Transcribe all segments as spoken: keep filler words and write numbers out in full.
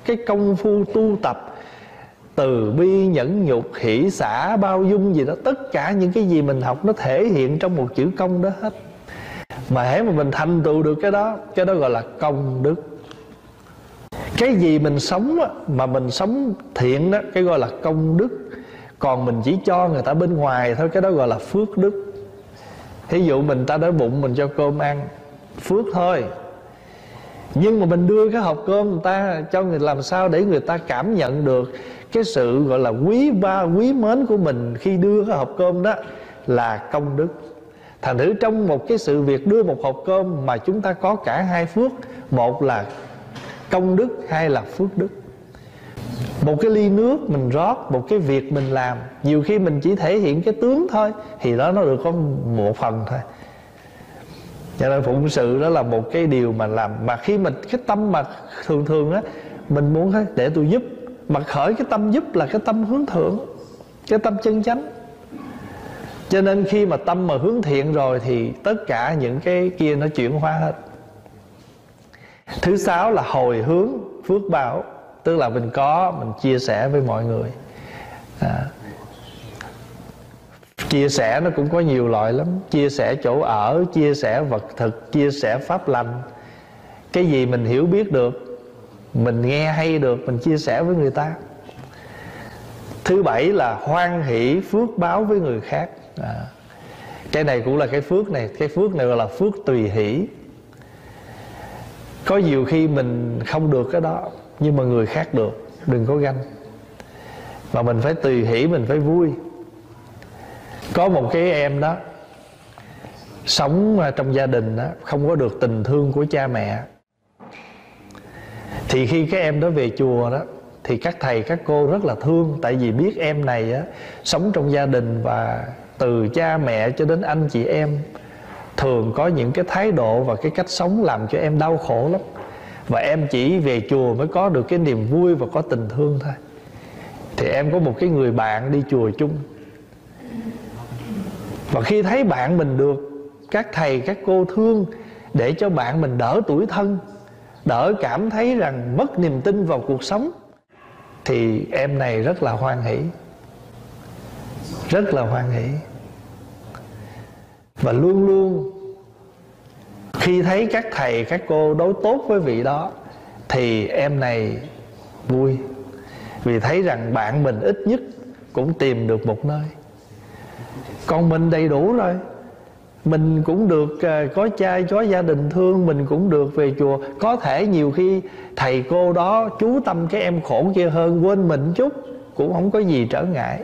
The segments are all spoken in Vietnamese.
cái công phu tu tập từ bi, nhẫn nhục, hỷ xả, bao dung gì đó, tất cả những cái gì mình học nó thể hiện trong một chữ công đó hết. Mà hễ mà mình thành tựu được cái đó, cái đó gọi là công đức. Cái gì mình sống á, mà mình sống thiện đó, cái gọi là công đức. Còn mình chỉ cho người ta bên ngoài thôi, cái đó gọi là phước đức. Thí dụ mình ta đói bụng, mình cho cơm ăn, phước thôi. Nhưng mà mình đưa cái hộp cơm người ta cho người, làm sao để người ta cảm nhận được cái sự gọi là quý ba quý mến của mình khi đưa cái hộp cơm đó là công đức. Thành thử trong một cái sự việc đưa một hộp cơm mà chúng ta có cả hai phước. Một là công đức, hai là phước đức. Một cái ly nước mình rót, một cái việc mình làm, nhiều khi mình chỉ thể hiện cái tướng thôi, thì đó nó được có một phần thôi. Cho nên phụng sự đó là một cái điều mà làm. Mà khi mình cái tâm mà thường thường á, mình muốn thấy để tôi giúp, mà khởi cái tâm giúp là cái tâm hướng thượng, cái tâm chân chánh. Cho nên khi mà tâm mà hướng thiện rồi thì tất cả những cái kia nó chuyển hóa hết. Thứ sáu là hồi hướng phước báo, tức là mình có, mình chia sẻ với mọi người. à, Chia sẻ nó cũng có nhiều loại lắm. Chia sẻ chỗ ở, chia sẻ vật thực, chia sẻ pháp lành. Cái gì mình hiểu biết được, mình nghe hay được, mình chia sẻ với người ta. Thứ bảy là hoan hỷ phước báo với người khác. à, Cái này cũng là cái phước này. Cái phước này gọi là phước tùy hỷ. Có nhiều khi mình không được cái đó, nhưng mà người khác được, đừng có ganh. Mà mình phải tùy hỷ, mình phải vui. Có một cái em đó sống trong gia đình đó, không có được tình thương của cha mẹ. Thì khi cái em đó về chùa đó, thì các thầy các cô rất là thương. Tại vì biết em này á, sống trong gia đình, và từ cha mẹ cho đến anh chị em thường có những cái thái độ và cái cách sống làm cho em đau khổ lắm. Và em chỉ về chùa mới có được cái niềm vui và có tình thương thôi. Thì em có một cái người bạn đi chùa chung. Và khi thấy bạn mình được các thầy các cô thương, để cho bạn mình đỡ tủi thân, đỡ cảm thấy rằng mất niềm tin vào cuộc sống, thì em này rất là hoan hỷ. Rất là hoan hỷ. Và luôn luôn khi thấy các thầy các cô đối tốt với vị đó, thì em này vui, vì thấy rằng bạn mình ít nhất cũng tìm được một nơi. Còn mình đầy đủ rồi, mình cũng được có cha có gia đình thương, mình cũng được về chùa. Có thể nhiều khi thầy cô đó chú tâm cái em khổ kia hơn, quên mình chút, cũng không có gì trở ngại.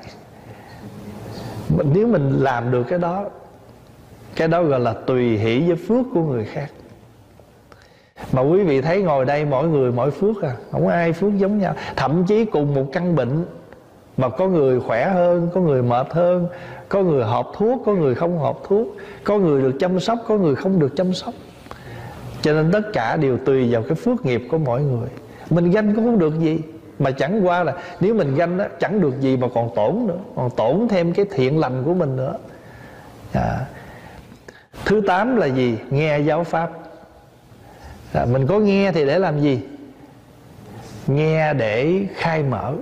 Nếu mình làm được cái đó, cái đó gọi là tùy hỷ với phước của người khác. Mà quý vị thấy ngồi đây mỗi người mỗi phước à, không ai phước giống nhau. Thậm chí cùng một căn bệnh mà có người khỏe hơn, có người mệt hơn, có người hợp thuốc, có người không hợp thuốc, có người được chăm sóc, có người không được chăm sóc. Cho nên tất cả đều tùy vào cái phước nghiệp của mỗi người. Mình ganh cũng không được gì, mà chẳng qua là nếu mình ganh á, chẳng được gì mà còn tổn nữa, còn tổn thêm cái thiện lành của mình nữa. à. Thứ tám là gì? Nghe giáo pháp. à, Mình có nghe thì để làm gì? Nghe để khai mở.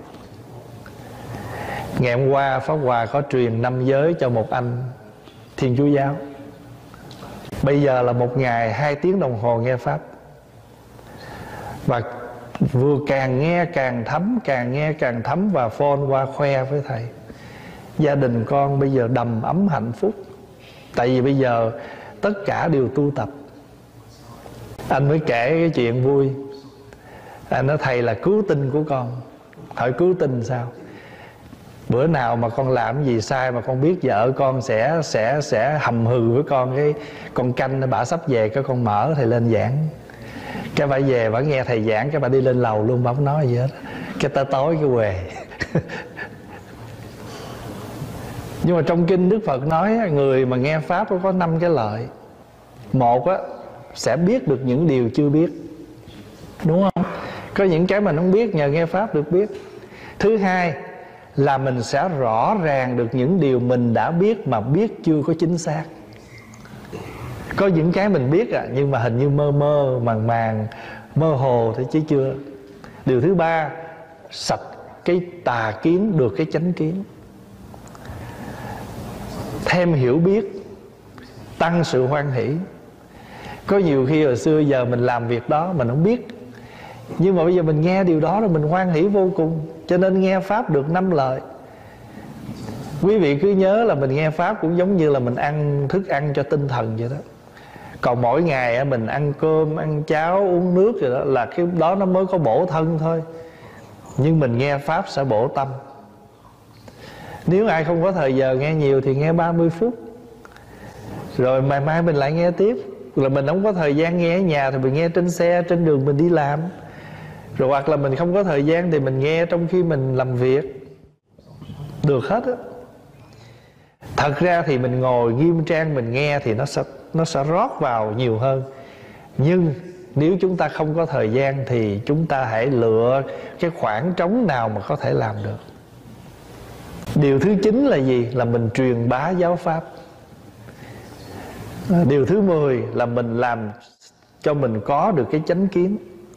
Ngày hôm qua Pháp Hòa có truyền năm giới cho một anh Thiên Chúa giáo. Bây giờ là một ngày hai tiếng đồng hồ nghe Pháp. Và vừa càng nghe càng thấm, càng nghe càng thấm, và phone qua khoe với thầy. Gia đình con bây giờ đầm ấm hạnh phúc. Tại vì bây giờ tất cả đều tu tập. Anh mới kể cái chuyện vui. Anh nói thầy là cứu tinh của con. Hỏi cứu tinh sao? Bữa nào mà con làm gì sai mà con biết vợ con sẽ sẽ sẽ hầm hừ với con, cái con canh bả sắp về, cái con mở thầy lên giảng. Cái bà về bà nghe thầy giảng, cái bà đi lên lầu luôn, bà không nói gì hết. Cái tới tối cái quề. Nhưng mà trong kinh Đức Phật nói người mà nghe Pháp có năm cái lợi. Một á, sẽ biết được những điều chưa biết, đúng không? Có những cái mình không biết, nhờ nghe Pháp được biết. Thứ hai là mình sẽ rõ ràng được những điều mình đã biết mà biết chưa có chính xác. Có những cái mình biết à, nhưng mà hình như mơ mơ màng màng, mơ hồ thôi chứ chưa. Điều thứ ba, sạch cái tà kiến được cái chánh kiến. Thêm hiểu biết, tăng sự hoan hỷ. Có nhiều khi hồi xưa giờ mình làm việc đó mình không biết, nhưng mà bây giờ mình nghe điều đó rồi mình hoan hỷ vô cùng. Cho nên nghe Pháp được năm lợi. Quý vị cứ nhớ là mình nghe Pháp cũng giống như là mình ăn thức ăn cho tinh thần vậy đó. Còn mỗi ngày mình ăn cơm, ăn cháo, uống nước rồi đó, là cái đó nó mới có bổ thân thôi. Nhưng mình nghe Pháp sẽ bổ tâm. Nếu ai không có thời giờ nghe nhiều thì nghe ba mươi phút, rồi ngày mai mình lại nghe tiếp. Rồi mình không có thời gian nghe ở nhà thì mình nghe trên xe, trên đường mình đi làm. Rồi hoặc là mình không có thời gian thì mình nghe trong khi mình làm việc. Được hết á. Thật ra thì mình ngồi nghiêm trang mình nghe thì nó sẽ, nó sẽ rót vào nhiều hơn. Nhưng nếu chúng ta không có thời gian thì chúng ta hãy lựa cái khoảng trống nào mà có thể làm được. Điều thứ chín là gì? Là mình truyền bá giáo pháp. Điều thứ mười là mình làm cho mình có được cái chánh kiến.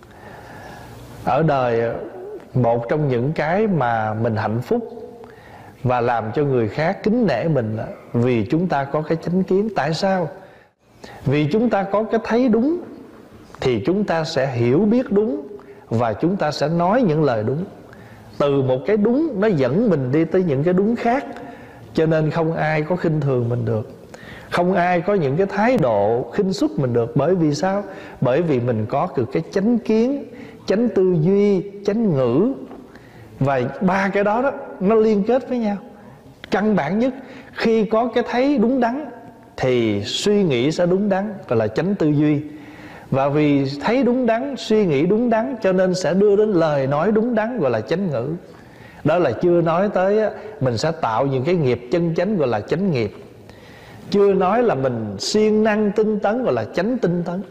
Ở đời, một trong những cái mà mình hạnh phúc và làm cho người khác kính nể mình là vì chúng ta có cái chánh kiến. Tại sao? Vì chúng ta có cái thấy đúng thì chúng ta sẽ hiểu biết đúng, và chúng ta sẽ nói những lời đúng. Từ một cái đúng nó dẫn mình đi tới những cái đúng khác. Cho nên không ai có khinh thường mình được, không ai có những cái thái độ khinh suất mình được. Bởi vì sao? Bởi vì mình có được cái chánh kiến, chánh tư duy, chánh ngữ. Và ba cái đó đó nó liên kết với nhau. Căn bản nhất, khi có cái thấy đúng đắn thì suy nghĩ sẽ đúng đắn, gọi là chánh tư duy. Và vì thấy đúng đắn, suy nghĩ đúng đắn, cho nên sẽ đưa đến lời nói đúng đắn, gọi là chánh ngữ. Đó là chưa nói tới mình sẽ tạo những cái nghiệp chân chánh, gọi là chánh nghiệp. Chưa nói là mình siêng năng tinh tấn, gọi là chánh tinh tấn.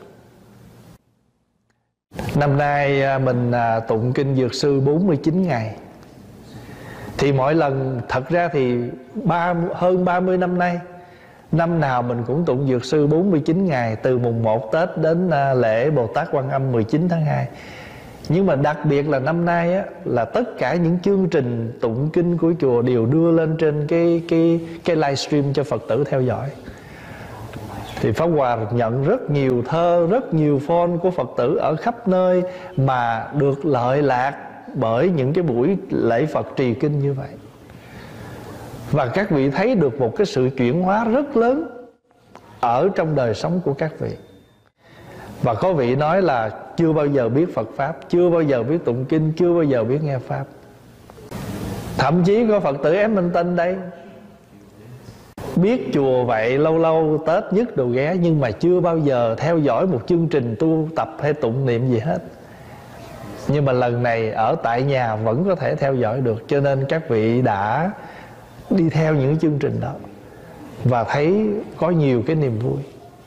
Năm nay mình tụng kinh Dược Sư bốn mươi chín ngày. Thì mỗi lần, thật ra thì ba, hơn ba mươi năm nay, năm nào mình cũng tụng Dược Sư bốn mươi chín ngày, từ mùng một Tết đến lễ Bồ Tát Quan Âm mười chín tháng hai. Nhưng mà đặc biệt là năm nay á, là tất cả những chương trình tụng kinh của chùa đều đưa lên trên cái, cái, cái livestream cho Phật tử theo dõi. Thì Pháp Hòa nhận rất nhiều thơ, rất nhiều phone của Phật tử ở khắp nơi mà được lợi lạc bởi những cái buổi lễ Phật trì kinh như vậy. Và các vị thấy được một cái sự chuyển hóa rất lớn ở trong đời sống của các vị. Và có vị nói là chưa bao giờ biết Phật Pháp, chưa bao giờ biết tụng kinh, chưa bao giờ biết nghe Pháp. Thậm chí có Phật tử Ém Minh Tinh đây, biết chùa vậy, lâu lâu Tết nhất đồ ghé, nhưng mà chưa bao giờ theo dõi một chương trình tu tập hay tụng niệm gì hết. Nhưng mà lần này ở tại nhà vẫn có thể theo dõi được. Cho nên các vị đã đi theo những chương trình đó và thấy có nhiều cái niềm vui.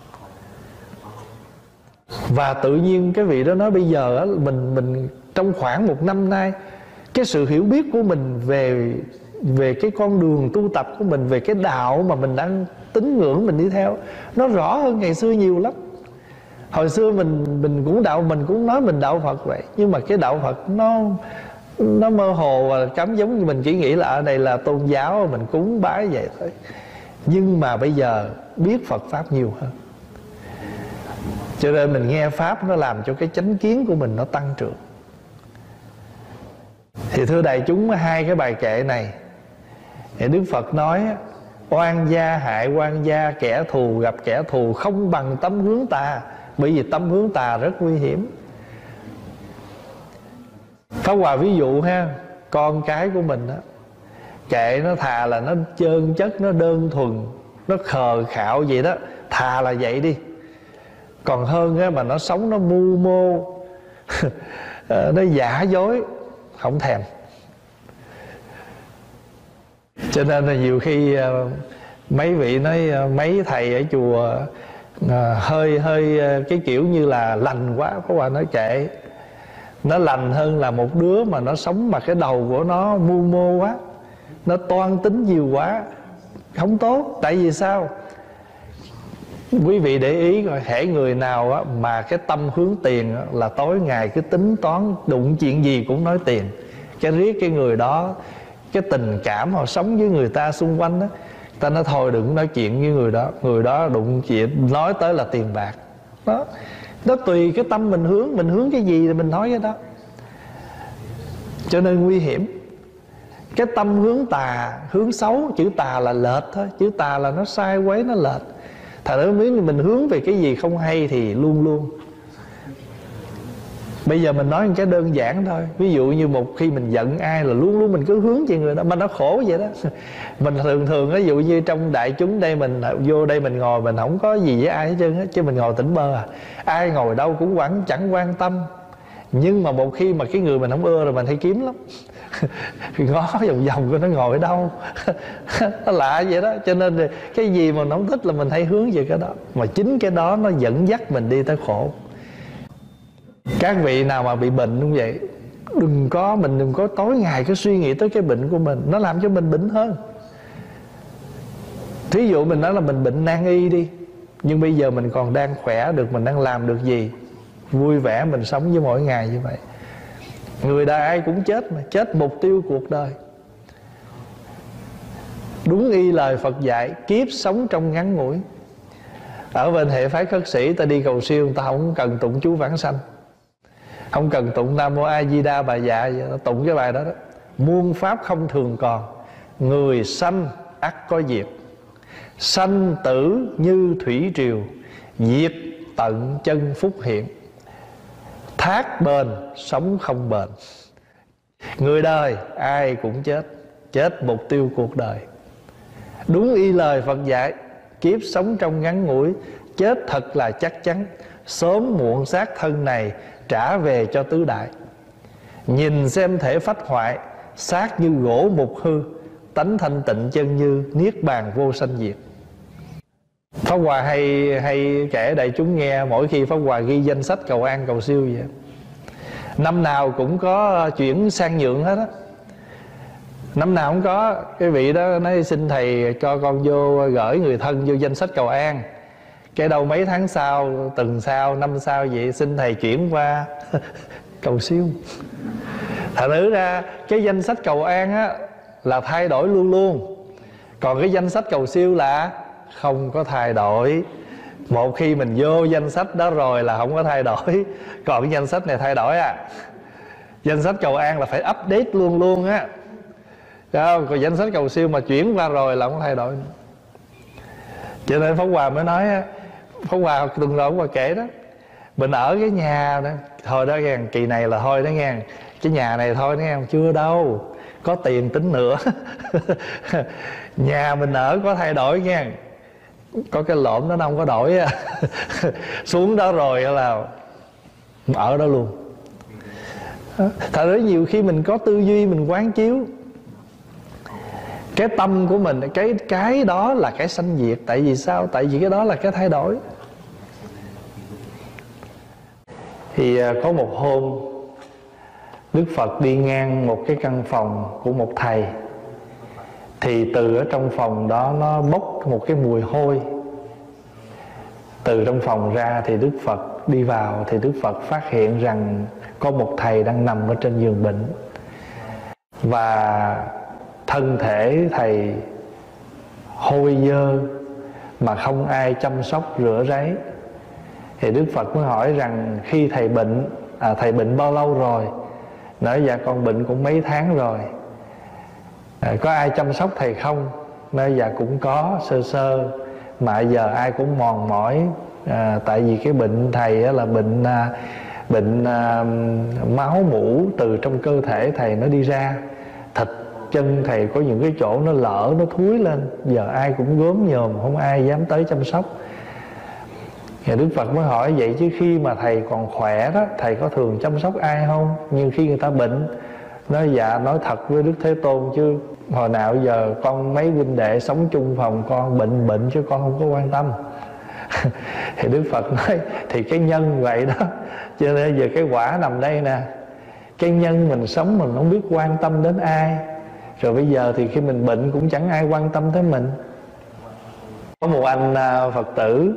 Và tự nhiên cái vị đó nói bây giờ á, mình mình trong khoảng một năm nay, cái sự hiểu biết của mình về về cái con đường tu tập của mình, về cái đạo mà mình đang tín ngưỡng mình đi theo, nó rõ hơn ngày xưa nhiều lắm. Hồi xưa mình mình cũng đạo, mình cũng nói mình đạo Phật vậy, nhưng mà cái đạo Phật nó nó mơ hồ và cắm giống như mình chỉ nghĩ là ở đây là tôn giáo, mình cúng bái vậy thôi. Nhưng mà bây giờ biết Phật Pháp nhiều hơn, cho nên mình nghe Pháp nó làm cho cái chánh kiến của mình nó tăng trưởng. Thì thưa đại chúng, hai cái bài kệ này thì Đức Phật nói: oan gia hại oan gia, kẻ thù gặp kẻ thù, không bằng tâm hướng tà. Bởi vì tâm hướng tà rất nguy hiểm. Pháp Hòa ví dụ ha, con cái của mình đó, kệ nó thà là nó trơn chất, nó đơn thuần, nó khờ khạo vậy đó, thà là vậy đi. Còn hơn á, mà nó sống nó mưu mô nó giả dối, không thèm. Cho nên là nhiều khi mấy vị nói mấy thầy ở chùa à, hơi hơi cái kiểu như là lành quá. Pháp Hòa nói kệ, nó lành hơn là một đứa mà nó sống mà cái đầu của nó mưu mô quá, nó toan tính nhiều quá, không tốt. Tại vì sao? Quý vị để ý coi, hễ người nào á, mà cái tâm hướng tiền á, là tối ngày cứ tính toán, đụng chuyện gì cũng nói tiền. Cái riết cái người đó, cái tình cảm họ sống với người ta xung quanh á, ta nói thôi đừng nói chuyện với người đó. Người đó đụng chuyện nói tới là tiền bạc. Đó, đó tùy cái tâm mình hướng. Mình hướng cái gì thì mình nói cái đó. Cho nên nguy hiểm. Cái tâm hướng tà, hướng xấu, chữ tà là lệch thôi. Chữ tà là nó sai quấy, nó lệch. Thật ra nếu mình hướng về cái gì không hay thì luôn luôn. Bây giờ mình nói một cái đơn giản thôi. Ví dụ như một khi mình giận ai là luôn luôn mình cứ hướng về người đó, mà nó khổ vậy đó. Mình thường thường ví dụ như trong đại chúng đây, mình vô đây mình ngồi, mình không có gì với ai hết trơn á, chứ mình ngồi tỉnh bơ à. Ai ngồi đâu cũng quẳng, chẳng quan tâm. Nhưng mà một khi mà cái người mình không ưa rồi mình hay kiếm lắm. Ngó vòng vòng coi nó ngồi ở đâu. Nó lạ vậy đó. Cho nên cái gì mà nó không thích là mình hay hướng về cái đó. Mà chính cái đó nó dẫn dắt mình đi tới khổ. Các vị nào mà bị bệnh cũng vậy, đừng có mình đừng có tối ngày cứ suy nghĩ tới cái bệnh của mình. Nó làm cho mình bệnh hơn. Thí dụ mình nói là mình bệnh nan y đi, nhưng bây giờ mình còn đang khỏe được, mình đang làm được gì, vui vẻ mình sống với mỗi ngày như vậy. Người đời ai cũng chết mà, chết mục tiêu cuộc đời. Đúng y lời Phật dạy, kiếp sống trong ngắn ngủi. Ở bên hệ phái khất sĩ, ta đi cầu siêu, ta không cần tụng chú vãng sanh, không cần tụng Nam Mô A Di Đa Bà Dạ, tụng cái bài đó đó. Muôn pháp không thường còn, người sanh ắt có diệt. Sanh tử như thủy triều, diệt tận chân phúc hiện. Thác bền, sống không bền. Người đời ai cũng chết, chết mục tiêu cuộc đời. Đúng y lời Phật dạy, kiếp sống trong ngắn ngủi, chết thật là chắc chắn. Sớm muộn xác thân này trả về cho tứ đại. Nhìn xem thể phách hoại, xác như gỗ mục hư, tánh thanh tịnh chân như niết bàn vô sanh diệt. Pháp Hòa hay hay kể đại chúng nghe mỗi khi Pháp Hòa ghi danh sách cầu an cầu siêu vậy. Năm nào cũng có chuyển sang nhượng hết á. Năm nào cũng có. Cái vị đó nói xin thầy cho con vô gửi người thân vô danh sách cầu an. Cái đầu mấy tháng sau, tuần sau, năm sau vậy, xin thầy chuyển qua cầu siêu. Thật nữ ra cái danh sách cầu an á là thay đổi luôn luôn. Còn cái danh sách cầu siêu là không có thay đổi. Một khi mình vô danh sách đó rồi là không có thay đổi. Còn cái danh sách này thay đổi à. Danh sách cầu an là phải update luôn luôn á. Còn danh sách cầu siêu mà chuyển qua rồi là không thay đổi. Cho nên Pháp Hòa mới nói, Pháp Hòa tuần rồi Pháp Hòa kể đó, mình ở cái nhà đó, thôi đó nghe, kỳ này là thôi đó nghe, cái nhà này thôi đó nghe, chưa đâu, có tiền tính nữa. Nhà mình ở có thay đổi nghe, có cái lộn đó nó không có đổi. Xuống đó rồi là ở đó luôn. Thật ra nhiều khi mình có tư duy, mình quán chiếu cái tâm của mình, cái cái đó là cái sanh diệt. Tại vì sao? Tại vì cái đó là cái thay đổi. Thì có một hôm Đức Phật đi ngang một cái căn phòng của một thầy. Thì từ ở trong phòng đó nó bốc một cái mùi hôi. Từ trong phòng ra thì Đức Phật đi vào. Thì Đức Phật phát hiện rằng có một thầy đang nằm ở trên giường bệnh. Và thân thể thầy hôi dơ mà không ai chăm sóc rửa ráy. Thì Đức Phật mới hỏi rằng khi thầy bệnh, à, thầy bệnh bao lâu rồi? Nói dạ con bệnh cũng mấy tháng rồi. À, có ai chăm sóc thầy không? Nói dạ cũng có sơ sơ, mà giờ ai cũng mòn mỏi. À, tại vì cái bệnh thầy á, là bệnh à, bệnh à, máu mủ từ trong cơ thể thầy nó đi ra. Thịt chân thầy có những cái chỗ nó lở, nó thúi lên. Giờ ai cũng gớm nhòm, không ai dám tới chăm sóc. Thì Đức Phật mới hỏi vậy chứ khi mà thầy còn khỏe đó, thầy có thường chăm sóc ai không? Nhưng khi người ta bệnh, nói dạ nói thật với Đức Thế Tôn chứ hồi nào giờ con mấy huynh đệ sống chung phòng con bệnh bệnh chứ con không có quan tâm. Thì Đức Phật nói thì cái nhân vậy đó. Cho nên giờ cái quả nằm đây nè. Cái nhân mình sống mình không biết quan tâm đến ai. Rồi bây giờ thì khi mình bệnh cũng chẳng ai quan tâm tới mình. Có một anh Phật tử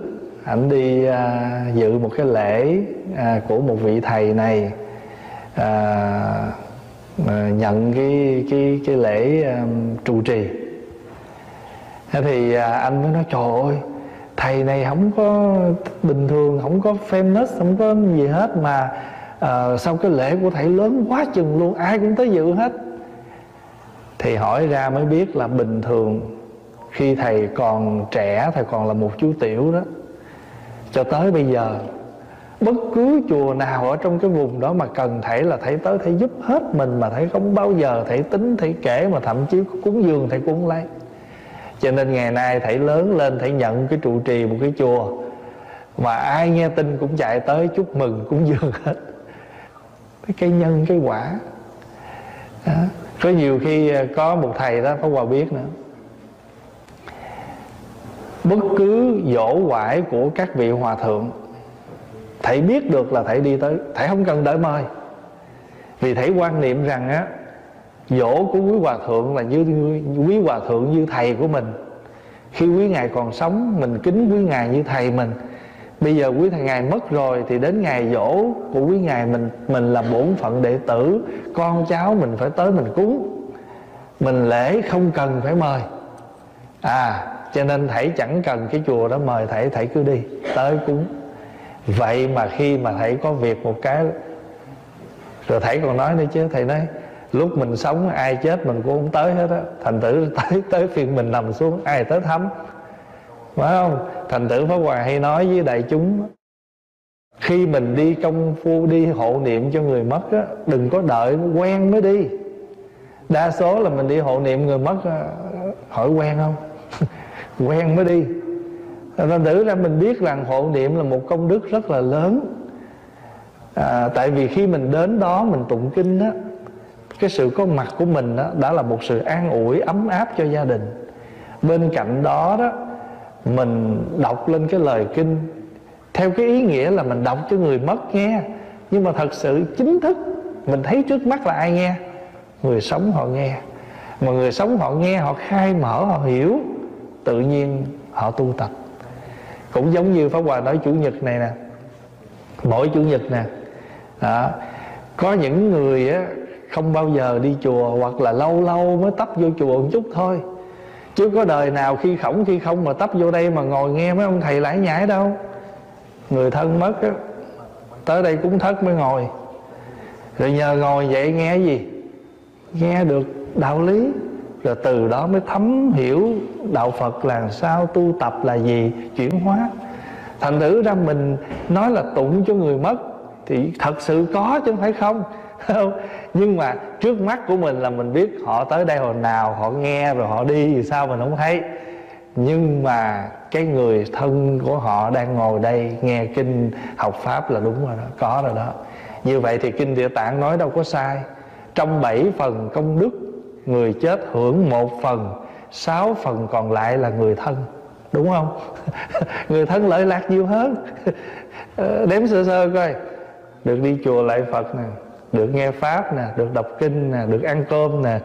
ảnh đi à, dự một cái lễ à, của một vị thầy này, à, à, nhận cái cái cái lễ à, trụ trì. Thế thì à, anh mới nói trời ơi, thầy này không có bình thường, không có famous, không có gì hết mà à, sao cái lễ của thầy lớn quá chừng luôn, ai cũng tới dự hết. Thì hỏi ra mới biết là bình thường khi thầy còn trẻ, thầy còn là một chú tiểu đó, cho tới bây giờ bất cứ chùa nào ở trong cái vùng đó mà cần thầy là thầy tới, thầy giúp hết mình, mà thầy không bao giờ thầy tính, thầy kể, mà thậm chí cúng dường thầy cũng không lấy. Cho nên ngày nay thầy lớn lên, thầy nhận cái trụ trì một cái chùa mà ai nghe tin cũng chạy tới chúc mừng cúng dường hết. Cái nhân cái quả đó. Có nhiều khi có một thầy đó Pháp Hòa biết nữa, bất cứ dỗ quải của các vị hòa thượng, thầy biết được là thầy đi tới, thầy không cần đợi mời. Vì thầy quan niệm rằng á, dỗ của quý hòa thượng là như quý hòa thượng như thầy của mình. Khi quý ngài còn sống, mình kính quý ngài như thầy mình. Bây giờ quý thầy ngài mất rồi, thì đến ngày dỗ của quý ngài, mình mình là bổn phận đệ tử, con cháu mình phải tới mình cúng, mình lễ không cần phải mời. À, cho nên thầy chẳng cần cái chùa đó mời thầy, thầy cứ đi tới cúng. Vậy mà khi mà thầy có việc một cái, rồi thầy còn nói nữa chứ, thầy nói lúc mình sống ai chết mình cũng không tới hết á, thành thử tới tới phiên mình nằm xuống ai tới thăm, phải không? Thành thử Pháp Hòa hay nói với đại chúng, khi mình đi công phu, đi hộ niệm cho người mất á, đừng có đợi quen mới đi. Đa số là mình đi hộ niệm người mất, hỏi quen không? Quen mới đi. Thành thử ra mình biết rằng hộ niệm là một công đức rất là lớn. à, Tại vì khi mình đến đó mình tụng kinh á, cái sự có mặt của mình đó đã là một sự an ủi, ấm áp cho gia đình. Bên cạnh đó đó, mình đọc lên cái lời kinh theo cái ý nghĩa là mình đọc cho người mất nghe, nhưng mà thật sự chính thức mình thấy trước mắt là ai nghe? Người sống họ nghe. Mà người sống họ nghe, họ khai mở, họ hiểu, tự nhiên họ tu tập. Cũng giống như Pháp Hòa nói chủ nhật này nè, mỗi chủ nhật nè, đó, có những người á không bao giờ đi chùa, hoặc là lâu lâu mới tấp vô chùa một chút thôi, chứ có đời nào khi khổng khi không mà tấp vô đây mà ngồi nghe mấy ông thầy lải nhải đâu. Người thân mất á, tới đây cúng thất mới ngồi. Rồi nhờ ngồi vậy nghe cái gì? Nghe được đạo lý, rồi từ đó mới thấm hiểu đạo Phật là sao, tu tập là gì, chuyển hóa. Thành thử ra mình nói là tụng cho người mất thì thật sự có chứ không phải không. Nhưng mà trước mắt của mình là mình biết họ tới đây hồi nào, họ nghe rồi họ đi thì sao mình không thấy. Nhưng mà cái người thân của họ đang ngồi đây nghe kinh học Pháp là đúng rồi đó, có rồi đó. Như vậy thì kinh Địa Tạng nói đâu có sai. Trong bảy phần công đức, người chết hưởng một phần, sáu phần còn lại là người thân, đúng không? Người thân lợi lạc nhiều hơn. Đếm sơ sơ coi, được đi chùa lạy Phật nè, được nghe Pháp nè, được đọc kinh nè, được ăn cơm nè.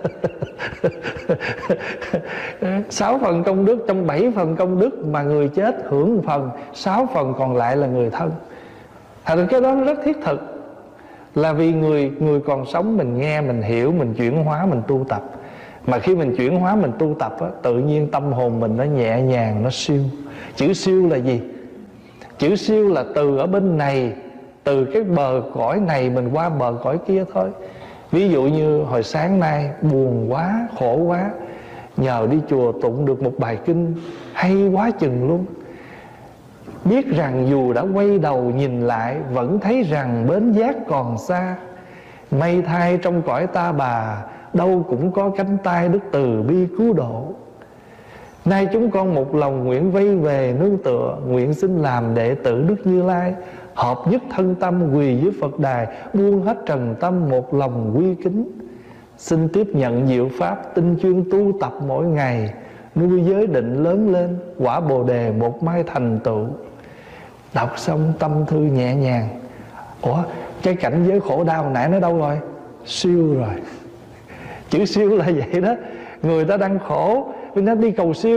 Sáu phần công đức trong bảy phần công đức, mà người chết hưởng một phần, sáu phần còn lại là người thân. Thành cái đó nó rất thiết thực. Là vì người người còn sống mình nghe, mình hiểu, mình chuyển hóa, mình tu tập. Mà khi mình chuyển hóa, mình tu tập á, tự nhiên tâm hồn mình nó nhẹ nhàng, nó siêu. Chữ siêu là gì? Chữ siêu là từ ở bên này, từ cái bờ cõi này mình qua bờ cõi kia thôi. Ví dụ như hồi sáng nay buồn quá, khổ quá, nhờ đi chùa tụng được một bài kinh hay quá chừng luôn. Biết rằng dù đã quay đầu nhìn lại, vẫn thấy rằng bến giác còn xa. May thay trong cõi ta bà, đâu cũng có cánh tay đức từ bi cứu độ. Nay chúng con một lòng nguyện vây về nương tựa, nguyện xin làm đệ tử Đức Như Lai, hợp nhất thân tâm quỳ dưới Phật đài, buông hết trần tâm một lòng quy kính. Xin tiếp nhận diệu pháp, tinh chuyên tu tập mỗi ngày, nuôi giới định lớn lên, quả bồ đề một mai thành tựu. Đọc xong tâm thư nhẹ nhàng. Ủa, cái cảnh giới khổ đau nãy nó đâu rồi? Siêu rồi. Chữ siêu là vậy đó. Người ta đang khổ, vì nó đi cầu siêu,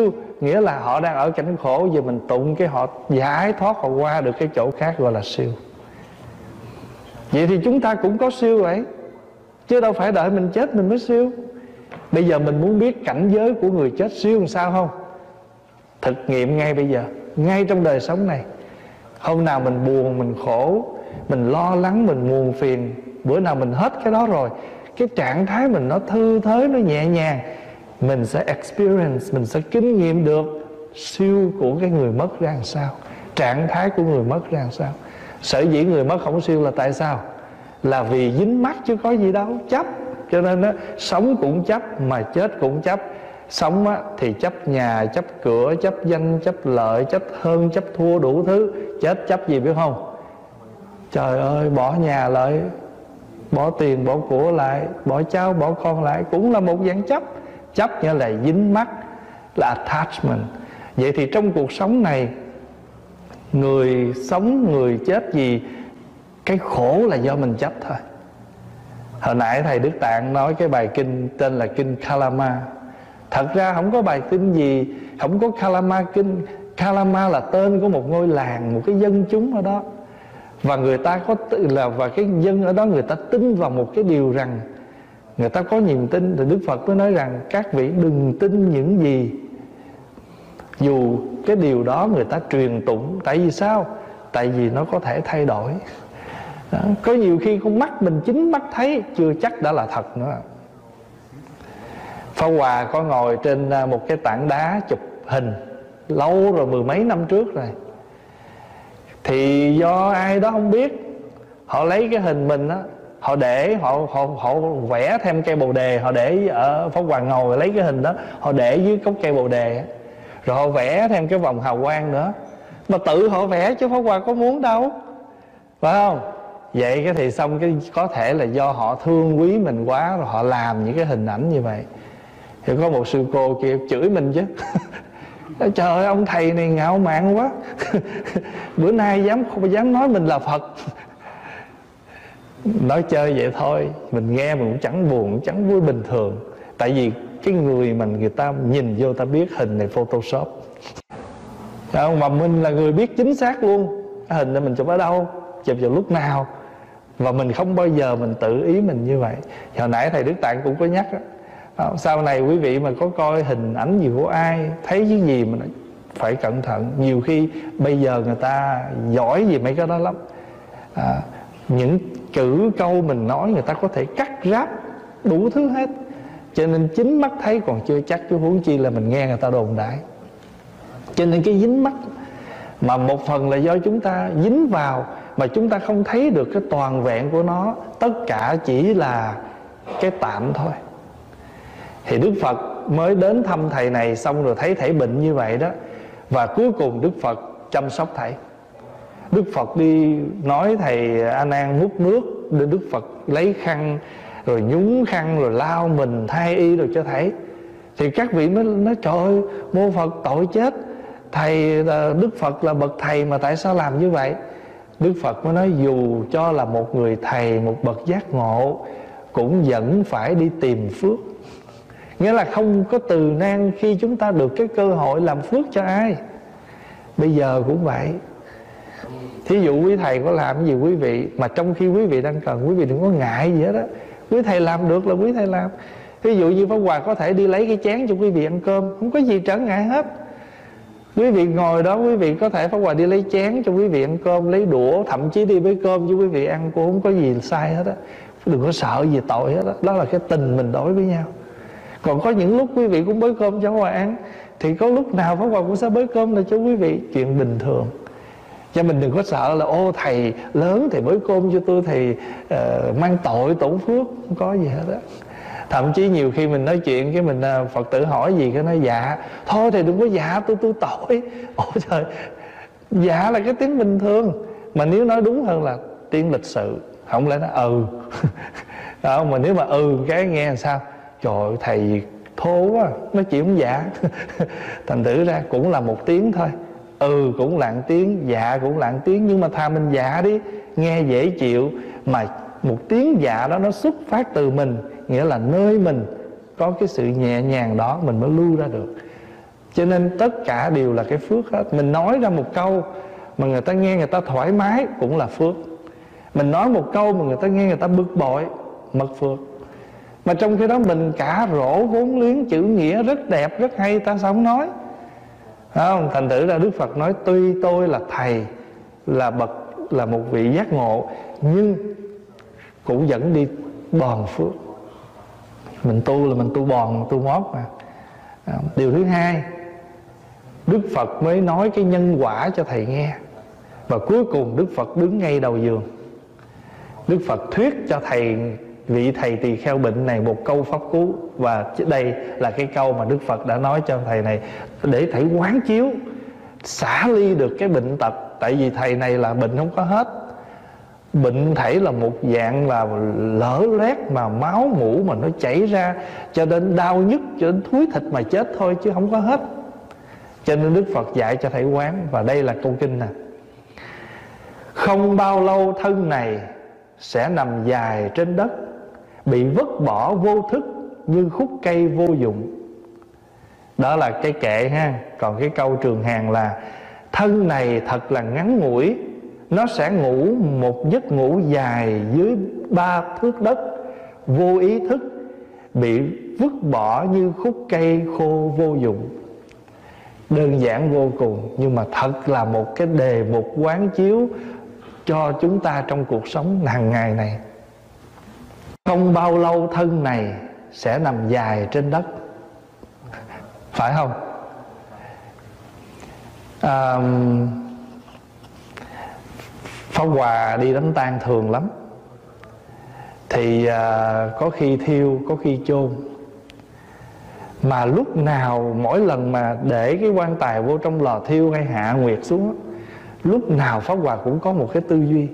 nghĩa là họ đang ở cảnh khổ, giờ mình tụng cái họ giải thoát, họ qua được cái chỗ khác, gọi là siêu. Vậy thì chúng ta cũng có siêu vậy, chứ đâu phải đợi mình chết mình mới siêu. Bây giờ mình muốn biết cảnh giới của người chết siêu làm sao không? Thực nghiệm ngay bây giờ, ngay trong đời sống này. Hôm nào mình buồn, mình khổ, mình lo lắng, mình buồn phiền, bữa nào mình hết cái đó rồi, cái trạng thái mình nó thư thới, nó nhẹ nhàng, mình sẽ experience, mình sẽ kinh nghiệm được siêu của cái người mất ra làm sao, trạng thái của người mất ra làm sao. Sở dĩ người mất không siêu là tại sao? Là vì dính mắc chứ có gì đâu, chấp. Cho nên đó, sống cũng chấp mà chết cũng chấp. Sống á, thì chấp nhà, chấp cửa, chấp danh, chấp lợi, chấp hơn, chấp thua đủ thứ. Chết chấp gì biết không? Trời ơi, bỏ nhà lại, bỏ tiền, bỏ của lại, bỏ cháu, bỏ con lại, cũng là một dạng chấp. Chấp nghĩa là dính mắc, là attachment. Vậy thì trong cuộc sống này, người sống, người chết gì, cái khổ là do mình chấp thôi. Hồi nãy thầy Đức Tạng nói cái bài kinh tên là kinh Kalama. Thật ra không có bài kinh gì, không có Kalama kinh. Kalama là tên của một ngôi làng, một cái dân chúng ở đó. Và người ta có là và cái dân ở đó người ta tin vào một cái điều rằng, người ta có niềm tin. Thì Đức Phật mới nói rằng các vị đừng tin những gì dù cái điều đó người ta truyền tụng. Tại vì sao? Tại vì nó có thể thay đổi. Đó. Có nhiều khi con mắt mình chính mắt thấy chưa chắc đã là thật nữa. Pháp Hòa có ngồi trên một cái tảng đá chụp hình lâu rồi, mười mấy năm trước rồi. Thì do ai đó không biết, họ lấy cái hình mình á, họ để họ, họ họ vẽ thêm cây bồ đề, họ để ở Pháp Hòa ngồi lấy cái hình đó, họ để dưới gốc cây bồ đề á. Rồi họ vẽ thêm cái vòng hào quang nữa. Mà tự họ vẽ chứ Pháp Hòa có muốn đâu, phải không? Vậy cái thì xong cái có thể là do họ thương quý mình quá, rồi họ làm những cái hình ảnh như vậy. Thì có một sư cô kia chửi mình chứ. Trời ơi, ông thầy này ngạo mạn quá. Bữa nay dám không dám nói mình là Phật. Nói chơi vậy thôi, mình nghe mình cũng chẳng buồn, cũng chẳng vui, bình thường. Tại vì cái người mà người ta nhìn vô ta biết hình này Photoshop. Không, mà mình là người biết chính xác luôn cái hình này mình chụp ở đâu, chụp vào lúc nào. Và mình không bao giờ mình tự ý mình như vậy. Hồi nãy thầy Đức Tạng cũng có nhắc đó. Sau này quý vị mà có coi hình ảnh gì của ai, thấy cái gì mà phải cẩn thận. Nhiều khi bây giờ người ta giỏi về mấy cái đó lắm. à, Những chữ câu mình nói người ta có thể cắt ráp đủ thứ hết. Cho nên chính mắt thấy còn chưa chắc, chứ huống chi là mình nghe người ta đồn đại. Cho nên cái dính mắt mà một phần là do chúng ta dính vào, mà chúng ta không thấy được cái toàn vẹn của nó. Tất cả chỉ là cái tạm thôi. Thì Đức Phật mới đến thăm thầy này, xong rồi thấy thầy bệnh như vậy đó. Và cuối cùng Đức Phật chăm sóc thầy. Đức Phật đi nói thầy A Nan múc nước, để Đức Phật lấy khăn rồi nhúng khăn rồi lau mình, thay y rồi cho thầy. Thì các vị mới nói trời ơi, mô Phật tội chết, thầy Đức Phật là bậc thầy mà tại sao làm như vậy? Đức Phật mới nói dù cho là một người thầy, một bậc giác ngộ, cũng vẫn phải đi tìm phước. Nghĩa là không có từ nan khi chúng ta được cái cơ hội làm phước cho ai. Bây giờ cũng vậy. Thí dụ quý thầy có làm cái gì quý vị, mà trong khi quý vị đang cần, quý vị đừng có ngại gì hết á. Quý thầy làm được là quý thầy làm. Ví dụ như Pháp Hòa có thể đi lấy cái chén cho quý vị ăn cơm, không có gì trở ngại hết. Quý vị ngồi đó, quý vị có thể Pháp Hòa đi lấy chén cho quý vị ăn cơm, lấy đũa, thậm chí đi với cơm cho quý vị ăn, cũng không có gì sai hết á. Đừng có sợ gì tội hết á. Đó là cái tình mình đối với nhau. Còn có những lúc quý vị cũng bới cơm cho Pháp Hòa ăn, thì có lúc nào Pháp Hòa cũng sẽ bới cơm là cho quý vị. Chuyện bình thường. Cho mình đừng có sợ là ô thầy lớn thầy bới cơm cho tôi, thầy uh, mang tội tổn phước. Không có gì hết á. Thậm chí nhiều khi mình nói chuyện cái mình uh, Phật tử hỏi gì cái nói dạ. Thôi thầy đừng có dạ tôi tôi tội. Ôi trời, dạ là cái tiếng bình thường. Mà nếu nói đúng hơn là tiếng lịch sự. Không lẽ nó ừ. Đó, mà nếu mà ừ cái nghe làm sao? Trời ơi, thầy thô quá, nói chuyện không dạ. Thành thử ra cũng là một tiếng thôi. Ừ cũng là một tiếng, dạ cũng là một tiếng. Nhưng mà thà mình dạ đi, nghe dễ chịu. Mà một tiếng dạ đó nó xuất phát từ mình, nghĩa là nơi mình có cái sự nhẹ nhàng đó mình mới lưu ra được. Cho nên tất cả đều là cái phước hết. Mình nói ra một câu mà người ta nghe người ta thoải mái cũng là phước. Mình nói một câu mà người ta nghe người ta bực bội, mất phước. Mà trong khi đó mình cả rổ vốn liếng chữ nghĩa rất đẹp, rất hay, ta sao không nói? Phải không? Thành thử ra Đức Phật nói tuy tôi là thầy, là bậc, là một vị giác ngộ, nhưng cũng vẫn đi bòn phước. Mình tu là mình tu bòn, tu mót mà. Điều thứ hai, Đức Phật mới nói cái nhân quả cho thầy nghe. Và cuối cùng Đức Phật đứng ngay đầu giường. Đức Phật thuyết cho thầy, vị thầy tỳ kheo bệnh này một câu pháp cú. Và đây là cái câu mà Đức Phật đã nói cho thầy này, để thầy quán chiếu, xả ly được cái bệnh tật. Tại vì thầy này là bệnh không có hết. Bệnh thể là một dạng là lở loét, mà máu mũ mà nó chảy ra, cho đến đau nhức, cho đến thúi thịt mà chết thôi, chứ không có hết. Cho nên Đức Phật dạy cho thầy quán. Và đây là câu kinh nè: không bao lâu thân này sẽ nằm dài trên đất, bị vứt bỏ vô thức như khúc cây vô dụng. Đó là cái kệ ha. Còn cái câu trường hàng là thân này thật là ngắn ngủi, nó sẽ ngủ một giấc ngủ dài dưới ba thước đất, vô ý thức, bị vứt bỏ như khúc cây khô vô dụng. Đơn giản vô cùng, nhưng mà thật là một cái đề mục quán chiếu cho chúng ta trong cuộc sống hàng ngày này. Không bao lâu thân này sẽ nằm dài trên đất, phải không? À, Pháp Hòa đi đám tang thường lắm. Thì à, có khi thiêu, có khi chôn. Mà lúc nào mỗi lần mà để cái quan tài vô trong lò thiêu hay hạ nguyệt xuống, lúc nào Pháp Hòa cũng có một cái tư duy: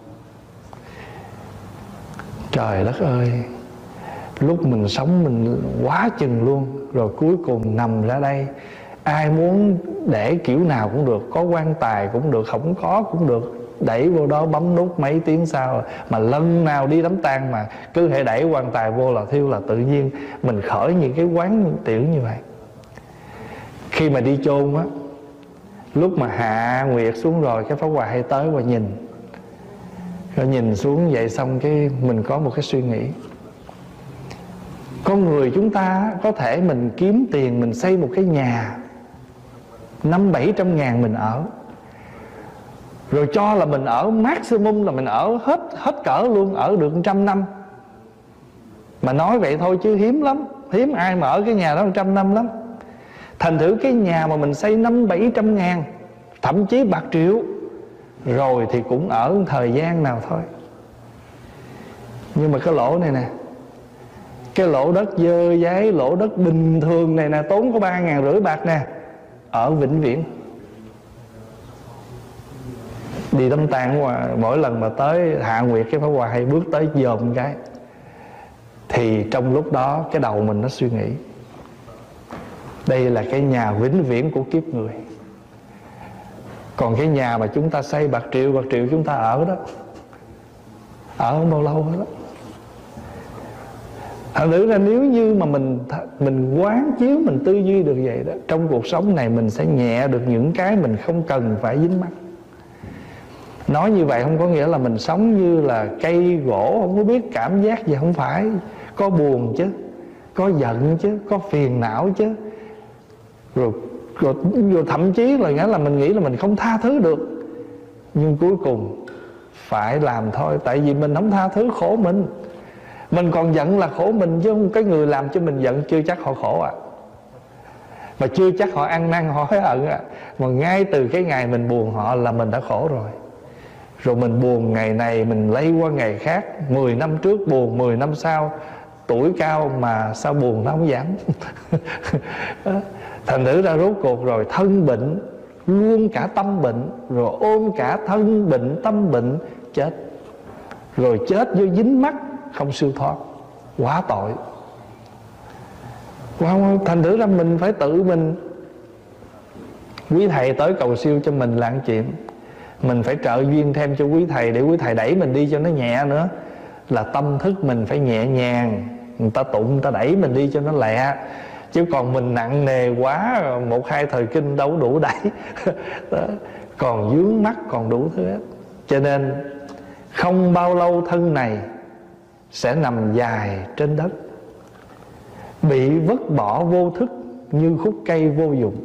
trời đất ơi, lúc mình sống mình quá chừng luôn, rồi cuối cùng nằm ra đây, ai muốn để kiểu nào cũng được, có quan tài cũng được, không có cũng được, đẩy vô đó bấm nút mấy tiếng sau. Mà lần nào đi đám tang mà cứ hệ đẩy quan tài vô là thiêu, là tự nhiên mình khởi những cái quán tiểu như vậy. Khi mà đi chôn á, lúc mà hạ nguyệt xuống rồi, cái Pháp Hòa hay tới và nhìn, rồi nhìn xuống vậy xong cái mình có một cái suy nghĩ: con người chúng ta có thể mình kiếm tiền, mình xây một cái nhà năm bảy trăm ngàn mình ở, rồi cho là mình ở maximum là mình ở hết hết cỡ luôn, ở được trăm năm. Mà nói vậy thôi chứ hiếm lắm, hiếm ai mà ở cái nhà đó một trăm năm lắm. Thành thử cái nhà mà mình xây năm bảy trăm ngàn, thậm chí bạc triệu, rồi thì cũng ở thời gian nào thôi. Nhưng mà cái lỗ này nè, cái lỗ đất dơ giấy, lỗ đất bình thường này nè, tốn có ba ngàn rưỡi bạc nè, ở vĩnh viễn. Đi đám tang mà mỗi lần mà tới hạ nguyệt, cái Pháp Hòa hay bước tới dòm cái, thì trong lúc đó cái đầu mình nó suy nghĩ: đây là cái nhà vĩnh viễn của kiếp người. Còn cái nhà mà chúng ta xây bạc triệu, bạc triệu chúng ta ở đó, ở không bao lâu hết đó. Thật sự ra nếu như mà mình mình quán chiếu, mình tư duy được vậy đó, trong cuộc sống này mình sẽ nhẹ được những cái mình không cần phải dính mắc. Nói như vậy không có nghĩa là mình sống như là cây gỗ không có biết cảm giác gì, không phải. Có buồn chứ, có giận chứ, có phiền não chứ, rồi, rồi, rồi thậm chí là nghĩa là mình nghĩ là mình không tha thứ được. Nhưng cuối cùng phải làm thôi. Tại vì mình không tha thứ khổ mình. Mình còn giận là khổ mình, chứ không cái người làm cho mình giận chưa chắc họ khổ à. Và chưa chắc họ ăn năn họ hối hận à. Mà ngay từ cái ngày mình buồn họ là mình đã khổ rồi. Rồi mình buồn ngày này mình lây qua ngày khác. Mười năm trước buồn, mười năm sau tuổi cao mà sao buồn nó không giảm. Thành thử ra rốt cuộc rồi thân bệnh, luôn cả tâm bệnh, rồi ôm cả thân bệnh, tâm bệnh, chết. Rồi chết do dính mắc, không siêu thoát, quá tội. Wow, thành thử ra mình phải tự mình. Quý thầy tới cầu siêu cho mình là chuyện, mình phải trợ duyên thêm cho quý thầy, để quý thầy đẩy mình đi cho nó nhẹ nữa. Là tâm thức mình phải nhẹ nhàng. Người ta tụng, người ta đẩy mình đi cho nó lẹ. Chứ còn mình nặng nề quá, một hai thời kinh đâu đủ đẩy. Còn vướng mắc, còn đủ thứ hết. Cho nên không bao lâu thân này sẽ nằm dài trên đất, bị vứt bỏ vô thức như khúc cây vô dụng.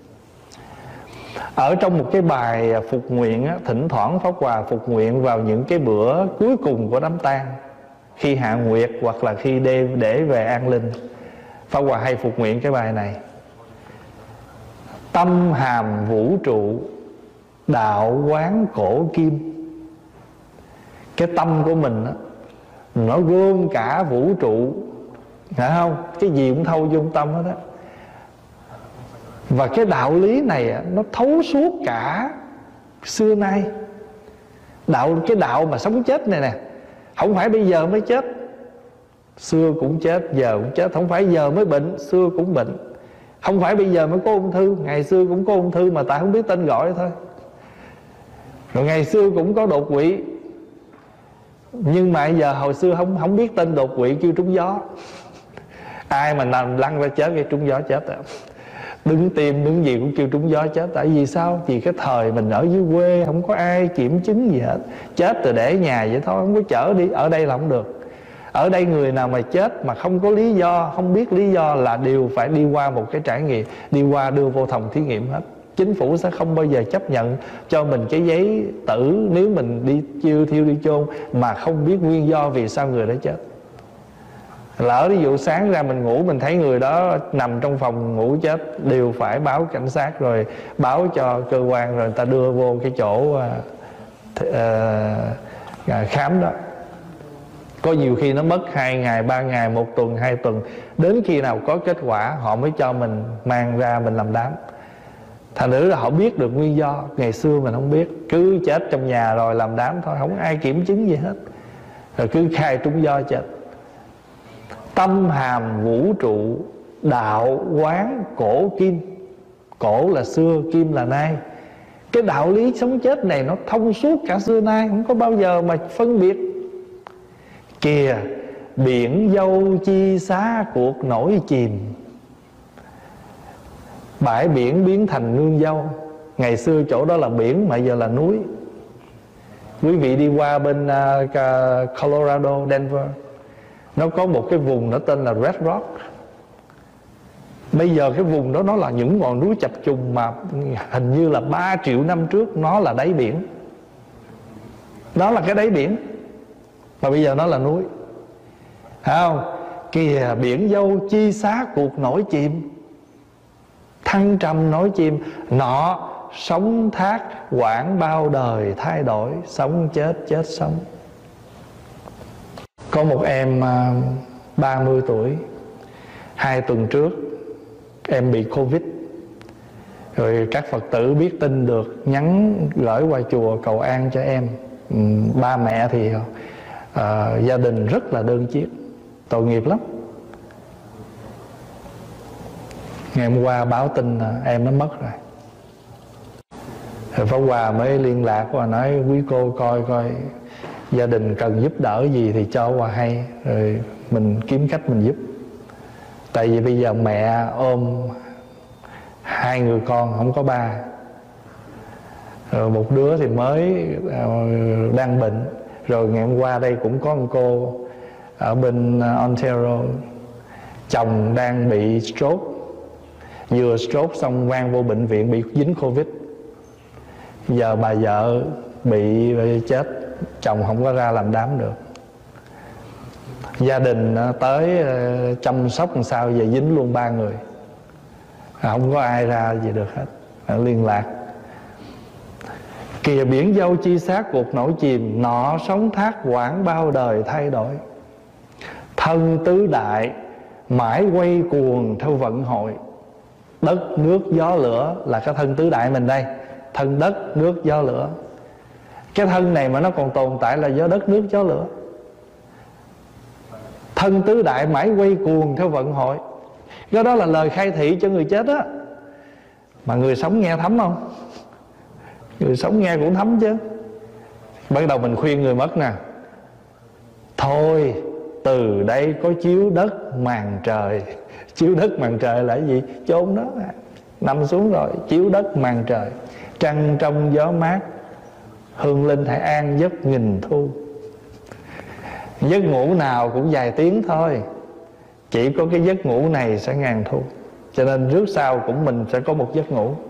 Ở trong một cái bài phục nguyện á, thỉnh thoảng Pháp Hòa phục nguyện vào những cái bữa cuối cùng của đám tang, khi hạ nguyệt hoặc là khi để, để về an linh, Pháp Hòa hay phục nguyện cái bài này: tâm hàm vũ trụ, đạo quán cổ kim. Cái tâm của mình á, nó gom cả vũ trụ, phải không? Cái gì cũng thâu vô tâm hết á. Và cái đạo lý này á, nó thấu suốt cả xưa nay. Đạo, cái đạo mà sống chết này nè, không phải bây giờ mới chết, xưa cũng chết, giờ cũng chết. Không phải giờ mới bệnh, xưa cũng bệnh. Không phải bây giờ mới có ung thư, ngày xưa cũng có ung thư mà ta không biết tên gọi thôi. Rồi ngày xưa cũng có đột quỵ, nhưng mà giờ hồi xưa không không biết tên đột quỵ, kêu trúng gió. Ai mà nằm lăn ra chết, cái trúng gió chết à. Đứng tim đứng gì cũng kêu trúng gió chết. Tại vì sao? Vì cái thời mình ở dưới quê, không có ai kiểm chứng gì hết, chết rồi để nhà vậy thôi, không có chở đi. Ở đây là không được. Ở đây người nào mà chết mà không có lý do, không biết lý do là đều phải đi qua một cái trải nghiệm, đi qua đưa vô phòng thí nghiệm hết. Chính phủ sẽ không bao giờ chấp nhận cho mình cái giấy tử nếu mình đi chiêu thiêu đi chôn mà không biết nguyên do vì sao người đó chết. Lỡ ví dụ sáng ra mình ngủ, mình thấy người đó nằm trong phòng ngủ chết, đều phải báo cảnh sát, rồi báo cho cơ quan, rồi người ta đưa vô cái chỗ uh, uh, khám đó. Có nhiều khi nó mất hai ngày, ba ngày, một tuần, hai tuần, đến khi nào có kết quả họ mới cho mình mang ra mình làm đám. Thành nữ là họ biết được nguyên do. Ngày xưa mình không biết, cứ chết trong nhà rồi làm đám thôi, không ai kiểm chứng gì hết, rồi cứ khai trúng do chết. Tâm hàm vũ trụ, đạo quán cổ kim. Cổ là xưa, kim là nay. Cái đạo lý sống chết này nó thông suốt cả xưa nay, không có bao giờ mà phân biệt. Kìa biển dâu chi xá cuộc nổi chìm, bãi biển biến thành nương dâu. Ngày xưa chỗ đó là biển mà giờ là núi. Quý vị đi qua bên uh, Colorado, Denver, nó có một cái vùng nó tên là Red Rock. Bây giờ cái vùng đó nó là những ngọn núi chập trùng mà hình như là ba triệu năm trước nó là đáy biển. Đó là cái đáy biển mà bây giờ nó là núi. Thấy không? Kìa biển dâu chi xá cuộc nổi chìm, thăng trầm nổi chìm. Nọ sống thác quãng bao đời thay đổi, sống chết chết sống. Có một em ba mươi tuổi, hai tuần trước em bị Covid. Rồi các Phật tử biết tin được, nhắn gửi qua chùa cầu an cho em. ừ, Ba mẹ thì uh, gia đình rất là đơn chiếc, tội nghiệp lắm. Ngày hôm qua báo tin là em nó mất rồi. Rồi Pháp Hòa mới liên lạc và nói quý cô coi coi gia đình cần giúp đỡ gì thì cho Hòa hay, rồi mình kiếm cách mình giúp. Tại vì bây giờ mẹ ôm hai người con, không có ba. Rồi một đứa thì mới đang bệnh. Rồi ngày hôm qua đây cũng có một cô ở bên Ontario, chồng đang bị stroke, vừa stroke xong mang vô bệnh viện bị dính Covid. Giờ bà vợ bị chết, chồng không có ra làm đám được. Gia đình tới chăm sóc làm sao giờ dính luôn ba người, không có ai ra gì được hết. Liên lạc. Kìa biển dâu chi sát cuộc nổi chìm, nọ sống thác quãng bao đời thay đổi. Thân tứ đại mãi quay cuồng theo vận hội. Đất nước gió lửa là cái thân tứ đại mình đây. Thân đất nước gió lửa. Cái thân này mà nó còn tồn tại là do đất nước gió lửa. Thân tứ đại mãi quay cuồng theo vận hội. Cái đó là lời khai thị cho người chết á. Mà người sống nghe thấm không? Người sống nghe cũng thấm chứ. Bắt đầu mình khuyên người mất nè: thôi từ đây có chiếu đất màn trời. Chiếu đất màn trời là cái gì? Chôn đó, nằm xuống rồi chiếu đất màn trời. Trăng trong gió mát, hương linh hãy an giấc nghìn thu. Giấc ngủ nào cũng vài tiếng thôi, chỉ có cái giấc ngủ này sẽ ngàn thu. Cho nên trước sau cũng mình sẽ có một giấc ngủ.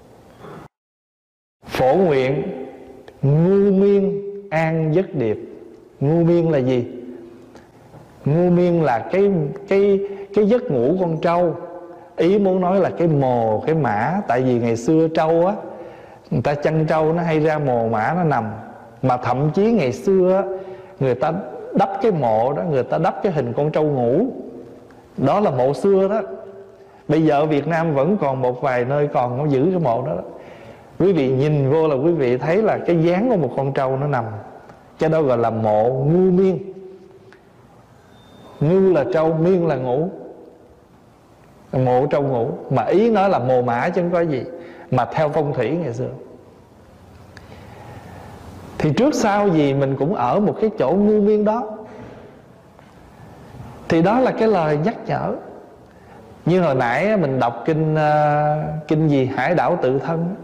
Phổ nguyện ngu miên an giấc điệp. Ngu miên là gì? Ngu miên là cái cái cái giấc ngủ con trâu. Ý muốn nói là cái mồ, cái mã. Tại vì ngày xưa trâu á, người ta chăn trâu nó hay ra mồ mã nó nằm. Mà thậm chí ngày xưa á, người ta đắp cái mộ đó, người ta đắp cái hình con trâu ngủ. Đó là mộ xưa đó. Bây giờ ở Việt Nam vẫn còn một vài nơi còn nó giữ cái mộ đó, đó. Quý vị nhìn vô là quý vị thấy là cái dáng của một con trâu nó nằm. Cái đó gọi là mộ ngu miên. Ngu là trâu, miên là ngủ. Mộ trâu ngủ. Mà ý nói là mồ mã chứ không có gì. Mà theo phong thủy ngày xưa thì trước sau gì mình cũng ở một cái chỗ ngu miên đó. Thì đó là cái lời nhắc nhở. Như hồi nãy mình đọc kinh uh, kinh gì Hải Đảo Tự Thân.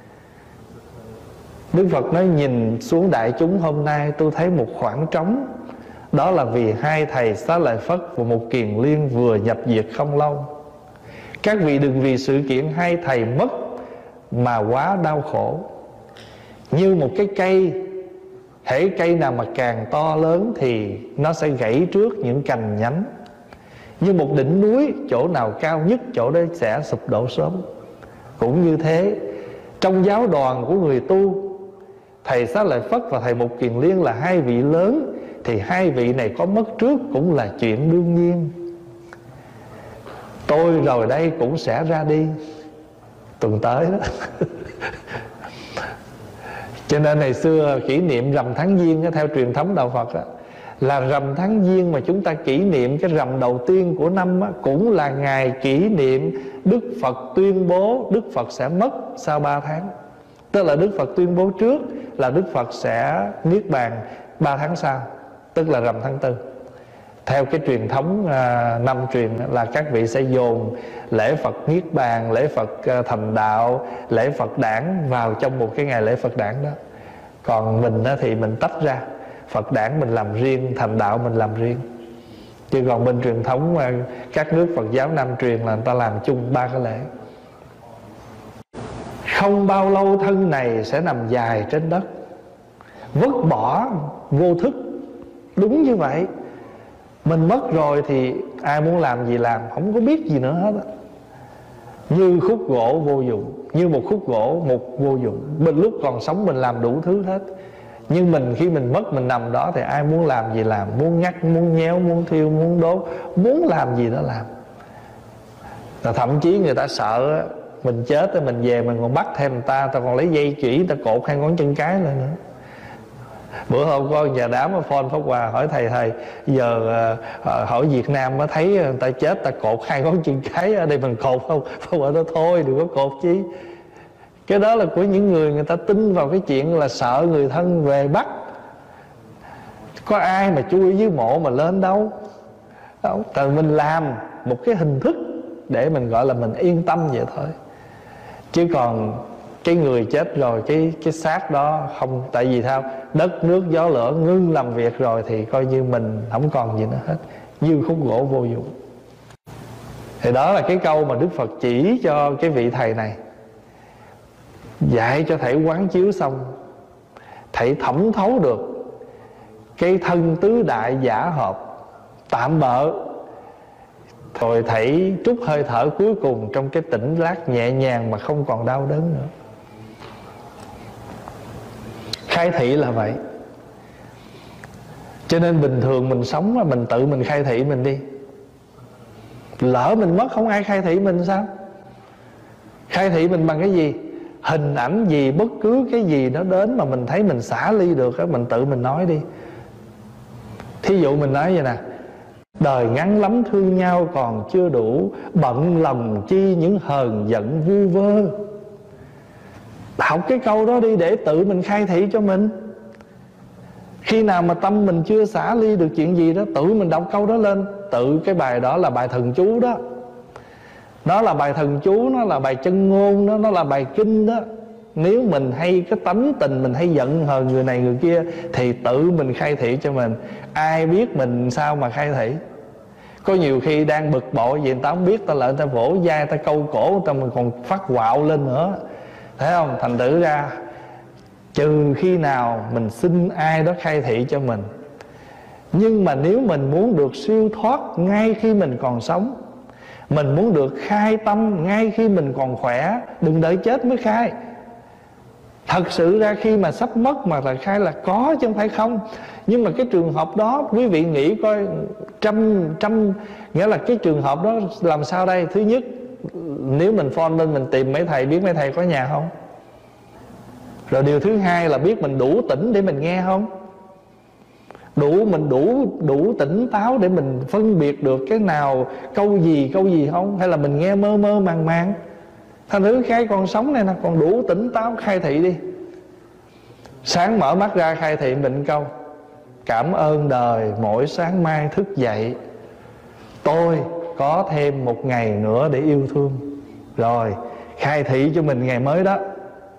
Đức Phật nói nhìn xuống đại chúng hôm nay tôi thấy một khoảng trống. Đó là vì hai thầy Xá Lợi Phất và một Kiền Liên vừa nhập diệt không lâu. Các vị đừng vì sự kiện hai thầy mất mà quá đau khổ. Như một cái cây, hễ cây nào mà càng to lớn thì nó sẽ gãy trước những cành nhánh. Như một đỉnh núi, chỗ nào cao nhất chỗ đó sẽ sụp đổ sớm. Cũng như thế, trong giáo đoàn của người tu, thầy Xá Lợi Phất và thầy Mục Kiền Liên là hai vị lớn, thì hai vị này có mất trước cũng là chuyện đương nhiên. Tôi rồi đây cũng sẽ ra đi tuần tới đó. Cho nên ngày xưa kỷ niệm rằm tháng Giêng theo truyền thống đạo Phật đó, là rằm tháng Giêng mà chúng ta kỷ niệm cái rằm đầu tiên của năm á, cũng là ngày kỷ niệm Đức Phật tuyên bố Đức Phật sẽ mất sau ba tháng. Tức là Đức Phật tuyên bố trước là Đức Phật sẽ niết bàn ba tháng sau, tức là rằm tháng tư. Theo cái truyền thống à, năm truyền là các vị sẽ dồn lễ Phật niết bàn, lễ Phật à, thành đạo, lễ Phật đản vào trong một cái ngày lễ Phật đản đó. Còn mình á, thì mình tách ra, Phật đản mình làm riêng, thành đạo mình làm riêng. Chứ còn bên truyền thống à, các nước Phật giáo Nam truyền là người ta làm chung ba cái lễ. Không bao lâu thân này sẽ nằm dài trên đất, vứt bỏ vô thức. Đúng như vậy. Mình mất rồi thì ai muốn làm gì làm, không có biết gì nữa hết á. Như khúc gỗ vô dụng, như một khúc gỗ một vô dụng. Mình lúc còn sống mình làm đủ thứ hết, nhưng mình khi mình mất mình nằm đó thì ai muốn làm gì làm, muốn ngắt, muốn nhéo, muốn thiêu, muốn đốt, muốn làm gì đó làm. Và thậm chí người ta sợ mình chết thì mình về mình còn bắt thêm người ta, ta còn lấy dây chỉ người ta cột hai ngón chân cái lên nữa. Bữa hôm có nhà đám ở phone Pháp Hòa hỏi thầy thầy giờ uh, hỏi Việt Nam mới thấy người ta chết ta cột hai ngón chân cái ở đây mình cột không? Pháp Hòa nói thôi đừng có cột chi. Cái đó là của những người người ta tin vào cái chuyện là sợ người thân về bắt. Có ai mà chui dưới mộ mà lên đâu. Đâu, tại mình làm một cái hình thức để mình gọi là mình yên tâm vậy thôi. Chứ còn cái người chết rồi, cái cái xác đó không. Tại vì sao? Đất nước gió lửa ngưng làm việc rồi thì coi như mình không còn gì nữa hết, như khúc gỗ vô dụng. Thì đó là cái câu mà Đức Phật chỉ cho cái vị thầy này, dạy cho thầy quán chiếu xong, thầy thẩm thấu được cái thân tứ đại giả hợp tạm bợ. Rồi thầy trút hơi thở cuối cùng trong cái tỉnh lát nhẹ nhàng mà không còn đau đớn nữa. Khai thị là vậy. Cho nên bình thường mình sống là mình tự mình khai thị mình đi. Lỡ mình mất không ai khai thị mình sao? Khai thị mình bằng cái gì? Hình ảnh gì, bất cứ cái gì nó đến mà mình thấy mình xả ly được á, mình tự mình nói đi. Thí dụ mình nói vậy nè: đời ngắn lắm thương nhau còn chưa đủ, bận lòng chi những hờn giận vu vơ. Học cái câu đó đi để tự mình khai thị cho mình. Khi nào mà tâm mình chưa xả ly được chuyện gì đó, tự mình đọc câu đó lên. Tự cái bài đó là bài thần chú đó. Nó là bài thần chú, nó là bài chân ngôn đó, nó là bài kinh đó. Nếu mình hay cái tánh tình mình hay giận hờn người này người kia, thì tự mình khai thị cho mình. Ai biết mình sao mà khai thị. Có nhiều khi đang bực bội gì người ta không biết, ta lại ta vỗ vai, ta câu cổ người ta, mình còn phát quạo lên nữa. Thấy không? Thành thử ra trừ khi nào mình xin ai đó khai thị cho mình. Nhưng mà nếu mình muốn được siêu thoát ngay khi mình còn sống, mình muốn được khai tâm ngay khi mình còn khỏe, đừng đợi chết mới khai. Thật sự ra khi mà sắp mất mà là khai là có chứ không phải không. Nhưng mà cái trường hợp đó quý vị nghĩ coi, trăm trăm nghĩa là cái trường hợp đó làm sao đây? Thứ nhất, nếu mình phone lên mình tìm mấy thầy, biết mấy thầy có nhà không? Rồi điều thứ hai là biết mình đủ tỉnh để mình nghe không? Đủ mình đủ đủ tỉnh táo để mình phân biệt được cái nào câu gì câu gì không? Hay là mình nghe mơ mơ màng màng? Thành thứ cái còn sống này nè, còn đủ tỉnh táo khai thị đi. Sáng mở mắt ra khai thị mình câu: cảm ơn đời mỗi sáng mai thức dậy, tôi có thêm một ngày nữa để yêu thương. Rồi khai thị cho mình ngày mới đó.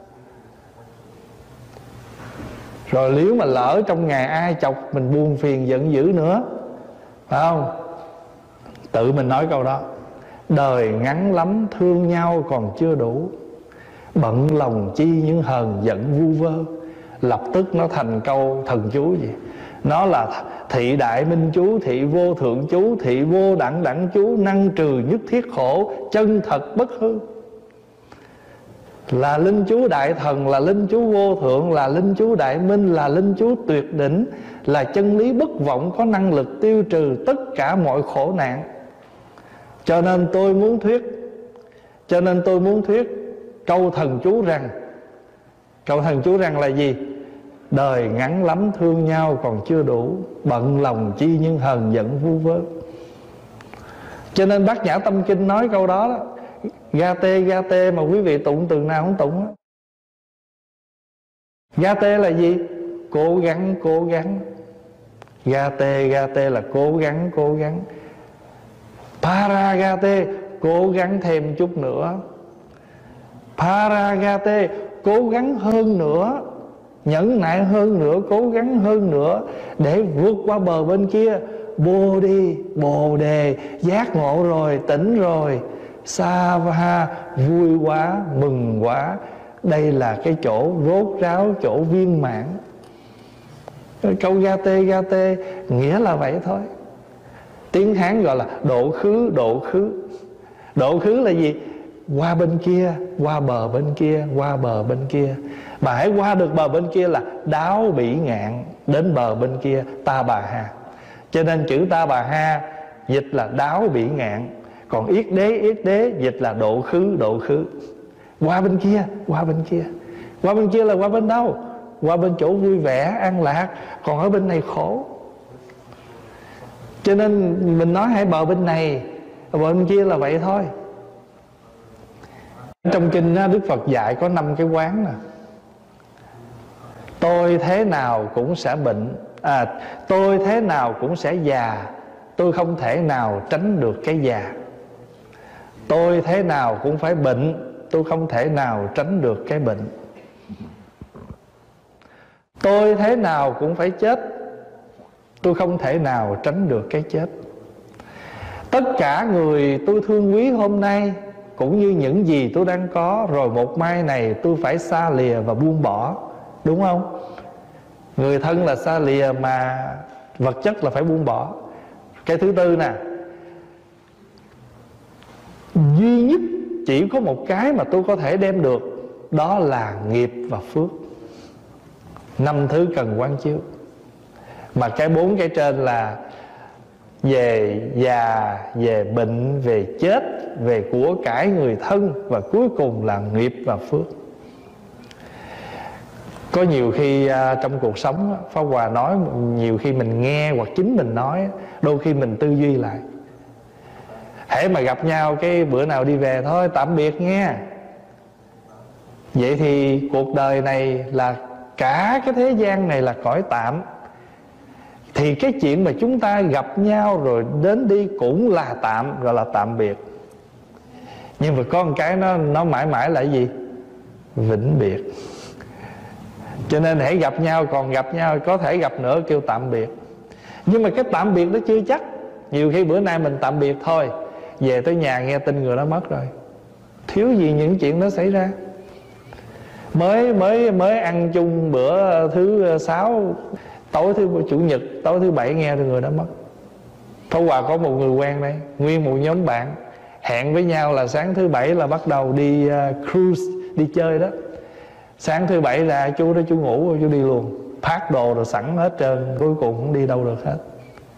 Rồi nếu mà lỡ trong ngày ai chọc mình buồn phiền giận dữ nữa, phải không? Tự mình nói câu đó: đời ngắn lắm thương nhau còn chưa đủ, bận lòng chi những hờn giận vu vơ. Lập tức nó thành câu thần chú gì? Nó là thị đại minh chú, thị vô thượng chú, thị vô đẳng đẳng chú, năng trừ nhất thiết khổ, chân thật bất hư. Là linh chú đại thần, là linh chú vô thượng, là linh chú đại minh, là linh chú tuyệt đỉnh, là chân lý bất vọng, có năng lực tiêu trừ tất cả mọi khổ nạn. Cho nên tôi muốn thuyết Cho nên tôi muốn thuyết câu thần chú rằng, câu thần chú rằng là gì? Đời ngắn lắm thương nhau còn chưa đủ, bận lòng chi nhưng hờn giận vu vơ. Cho nên Bát Nhã Tâm Kinh nói câu đó đó. Ga tê ga tê mà quý vị tụng từ nào không tụng á. Ga tê là gì? Cố gắng cố gắng. Ga tê ga tê là cố gắng cố gắng. Paragate, cố gắng thêm chút nữa. Paragate, cố gắng hơn nữa, nhẫn nại hơn nữa, cố gắng hơn nữa để vượt qua bờ bên kia. Bồ đi, bồ đề, giác ngộ rồi, tỉnh rồi. Sa-va, vui quá, mừng quá. Đây là cái chỗ rốt ráo, chỗ viên mãn. Câu gate gate nghĩa là vậy thôi. Tiếng Hán gọi là độ khứ, độ khứ. Độ khứ là gì? Qua bên kia, qua bờ bên kia, qua bờ bên kia. Mà hãy qua được bờ bên kia là đáo bỉ ngạn, đến bờ bên kia ta bà ha. Cho nên chữ ta bà ha dịch là đáo bỉ ngạn, còn yết đế yết đế dịch là độ khứ, độ khứ. Qua bên kia, qua bên kia. Qua bên kia là qua bên đâu? Qua bên chỗ vui vẻ, an lạc. Còn ở bên này khổ. Cho nên mình nói hãy bờ bên này, bờ bên kia là vậy thôi. Trong kinh đó, Đức Phật dạy có năm cái quán nè. Tôi thế nào cũng sẽ bệnh, à, tôi thế nào cũng sẽ già, tôi không thể nào tránh được cái già. Tôi thế nào cũng phải bệnh, tôi không thể nào tránh được cái bệnh. Tôi thế nào cũng phải chết, tôi không thể nào tránh được cái chết. Tất cả người tôi thương quý hôm nay cũng như những gì tôi đang có, rồi một mai này tôi phải xa lìa và buông bỏ. Đúng không? Người thân là xa lìa, mà vật chất là phải buông bỏ. Cái thứ tư nè, duy nhất chỉ có một cái mà tôi có thể đem được, đó là nghiệp và phước. Năm thứ cần quán chiếu. Mà cái bốn cái trên là về già, về bệnh, về chết, về của cải người thân, và cuối cùng là nghiệp và phước. Có nhiều khi à, trong cuộc sống Pháp Hòa nói, nhiều khi mình nghe hoặc chính mình nói, đôi khi mình tư duy lại. Hễ mà gặp nhau cái bữa nào đi về thôi, tạm biệt nghe. Vậy thì cuộc đời này là, cả cái thế gian này là cõi tạm. thì cái chuyện mà chúng ta gặp nhau rồi đến đi cũng là tạm, gọi là tạm biệt. Nhưng mà có một cái nó nó mãi mãi là gì? Vĩnh biệt. Cho nên hãy gặp nhau, còn gặp nhau, có thể gặp nữa kêu tạm biệt. Nhưng mà cái tạm biệt nó chưa chắc. Nhiều khi bữa nay mình tạm biệt thôi, về tới nhà nghe tin người đó mất rồi, thiếu gì những chuyện đó xảy ra. Mới mới mới ăn chung bữa thứ sáu, tối thứ chủ nhật, tối thứ bảy nghe người đó mất. Pháp Hòa có một người quen đây, nguyên một nhóm bạn hẹn với nhau là sáng thứ bảy là bắt đầu đi uh, cruise, đi chơi đó. Sáng thứ bảy ra chú đó chú ngủ rồi chú đi luôn, pack đồ rồi sẵn hết trơn, cuối cùng không đi đâu được hết.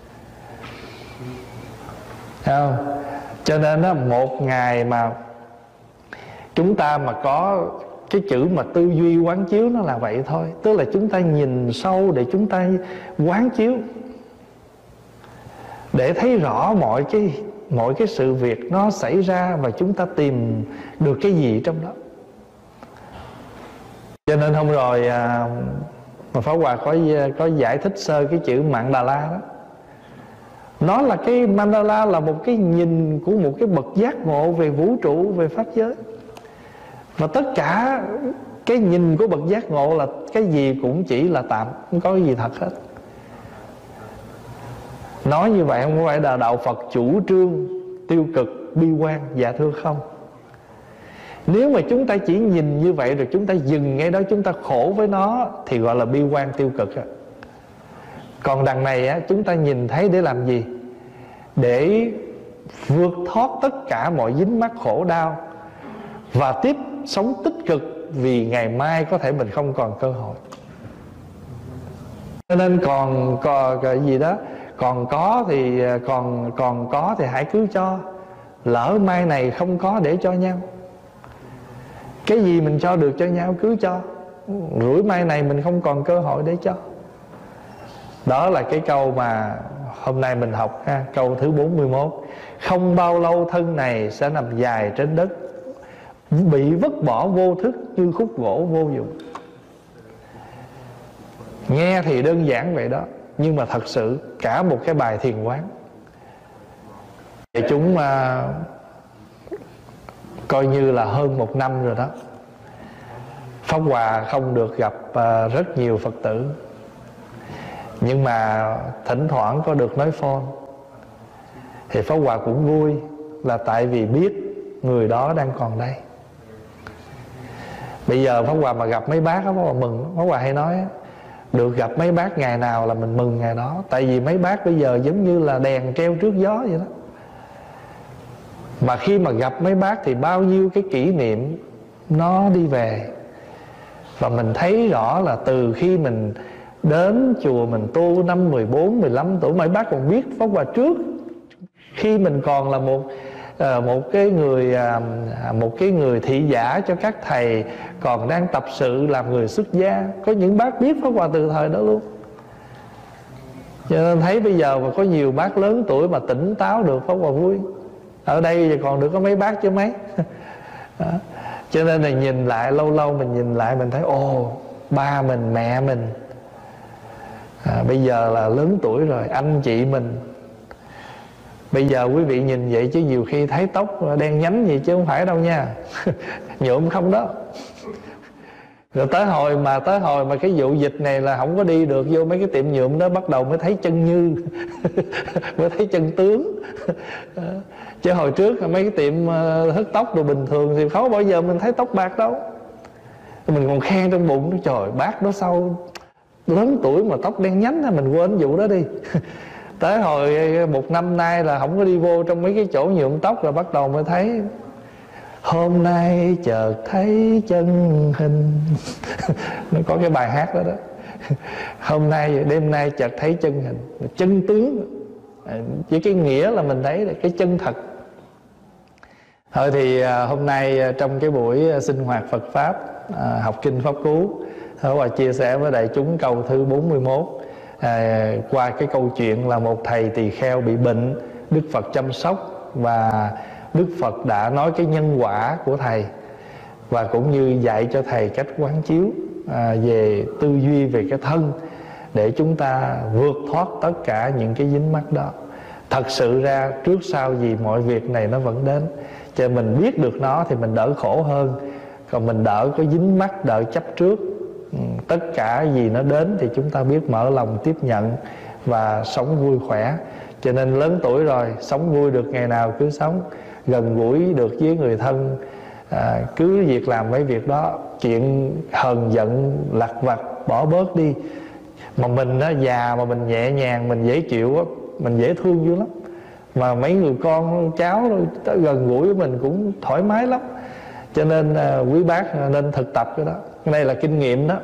Thấy không? Cho nên đó, một ngày mà chúng ta mà có cái chữ mà tư duy quán chiếu nó là vậy thôi. Tức là chúng ta nhìn sâu để chúng ta quán chiếu, để thấy rõ mọi cái mọi cái sự việc nó xảy ra và chúng ta tìm được cái gì trong đó. Cho nên hôm rồi à, mà Pháp Hòa có có giải thích sơ cái chữ Mandala đó. Nó là cái Mandala là một cái nhìn của một cái bậc giác ngộ về vũ trụ, về pháp giới. Và tất cả cái nhìn của bậc giác ngộ là cái gì cũng chỉ là tạm, không có cái gì thật hết. Nói như vậy không phải là đạo Phật chủ trương tiêu cực, bi quan, dạ thưa không. Nếu mà chúng ta chỉ nhìn như vậy rồi chúng ta dừng ngay đó, chúng ta khổ với nó thì gọi là bi quan tiêu cực. Còn đằng này á, chúng ta nhìn thấy để làm gì? Để vượt thoát tất cả mọi dính mắc khổ đau và tiếp sống tích cực, vì ngày mai có thể mình không còn cơ hội. Cho nên còn còn cái gì đó, còn có thì còn còn có thì hãy cứ cho. Lỡ mai này không có để cho nhau. Cái gì mình cho được cho nhau cứ cho. Rủi mai này mình không còn cơ hội để cho. Đó là cái câu mà hôm nay mình học ha, câu thứ bốn mươi mốt. Không bao lâu thân này sẽ nằm dài trên đất, bị vứt bỏ vô thức như khúc gỗ vô dụng. Nghe thì đơn giản vậy đó, nhưng mà thật sự cả một cái bài thiền quán. Thì chúng uh, coi như là hơn một năm rồi đó. Pháp Hòa không được gặp uh, rất nhiều Phật tử, nhưng mà thỉnh thoảng có được nói phone. Thì Pháp Hòa cũng vui, là tại vì biết người đó đang còn đây. Bây giờ Pháp Hòa mà gặp mấy bác, Pháp Hòa mừng. Pháp Hòa hay nói được gặp mấy bác ngày nào là mình mừng ngày đó. Tại vì mấy bác bây giờ giống như là đèn treo trước gió vậy đó. Mà khi mà gặp mấy bác thì bao nhiêu cái kỷ niệm nó đi về. Và mình thấy rõ là từ khi mình đến chùa mình tu năm mười bốn, mười lăm tuổi, mấy bác còn biết Pháp Hòa trước. Khi mình còn là một uh, một cái người uh, một cái người thị giả cho các thầy, còn đang tập sự làm người xuất gia, có những bác biết Pháp Hòa từ thời đó luôn. Cho nên thấy bây giờ mà có nhiều bác lớn tuổi mà tỉnh táo được, Pháp Hòa vui. Ở đây giờ còn được có mấy bác chứ mấy. Đó. Cho nên là nhìn lại, lâu lâu mình nhìn lại mình thấy ồ, ba mình, mẹ mình à, bây giờ là lớn tuổi rồi, anh chị mình. Bây giờ quý vị nhìn vậy chứ nhiều khi thấy tóc đen nhánh gì chứ không phải đâu nha. Nhuộm không đó. Rồi tới hồi mà tới hồi mà cái vụ dịch này là không có đi được vô mấy cái tiệm nhuộm đó, bắt đầu mới thấy chân như mới thấy chân tướng. Chứ hồi trước mấy cái tiệm hớt tóc đồ bình thường thì không bao giờ mình thấy tóc bạc đâu. Mình còn khen trong bụng, trời bác đó sau lớn tuổi mà tóc đen nhánh, mình quên vụ đó đi. Tới hồi một năm nay là không có đi vô trong mấy cái chỗ nhuộm tóc, rồi bắt đầu mới thấy hôm nay chợt thấy chân hình. Nó có cái bài hát đó đó. Hôm nay đêm nay chợt thấy chân hình, chân tướng. Với cái nghĩa là mình thấy là cái chân thật. Thôi thì hôm nay trong cái buổi sinh hoạt Phật Pháp, học kinh Pháp Cú, Pháp Hòa chia sẻ với đại chúng câu thứ bốn mươi mốt. À, qua cái câu chuyện là một thầy tỳ kheo bị bệnh, Đức Phật chăm sóc và Đức Phật đã nói cái nhân quả của thầy, và cũng như dạy cho thầy cách quán chiếu à, về tư duy về cái thân, để để chúng ta vượt thoát tất cả những cái dính mắc đó. Thật sự ra trước sau gì mọi việc này nó vẫn đến, cho nên mình biết được nó thì mình đỡ khổ hơn. Còn mình đỡ có dính mắc, đỡ chấp trước. ừ, Tất cả gì nó đến thì chúng ta biết mở lòng tiếp nhận và sống vui khỏe. Cho nên lớn tuổi rồi, sống vui được ngày nào cứ sống, gần gũi được với người thân, à, cứ việc làm mấy việc đó. Chuyện hờn giận lặt vặt bỏ bớt đi. Mà mình á, già mà mình nhẹ nhàng, mình dễ chịu á, mình dễ thương dữ lắm. Mà mấy người con cháu gần gũi với mình cũng thoải mái lắm. Cho nên à, quý bác nên thực tập cái đó. Cái này là kinh nghiệm đó.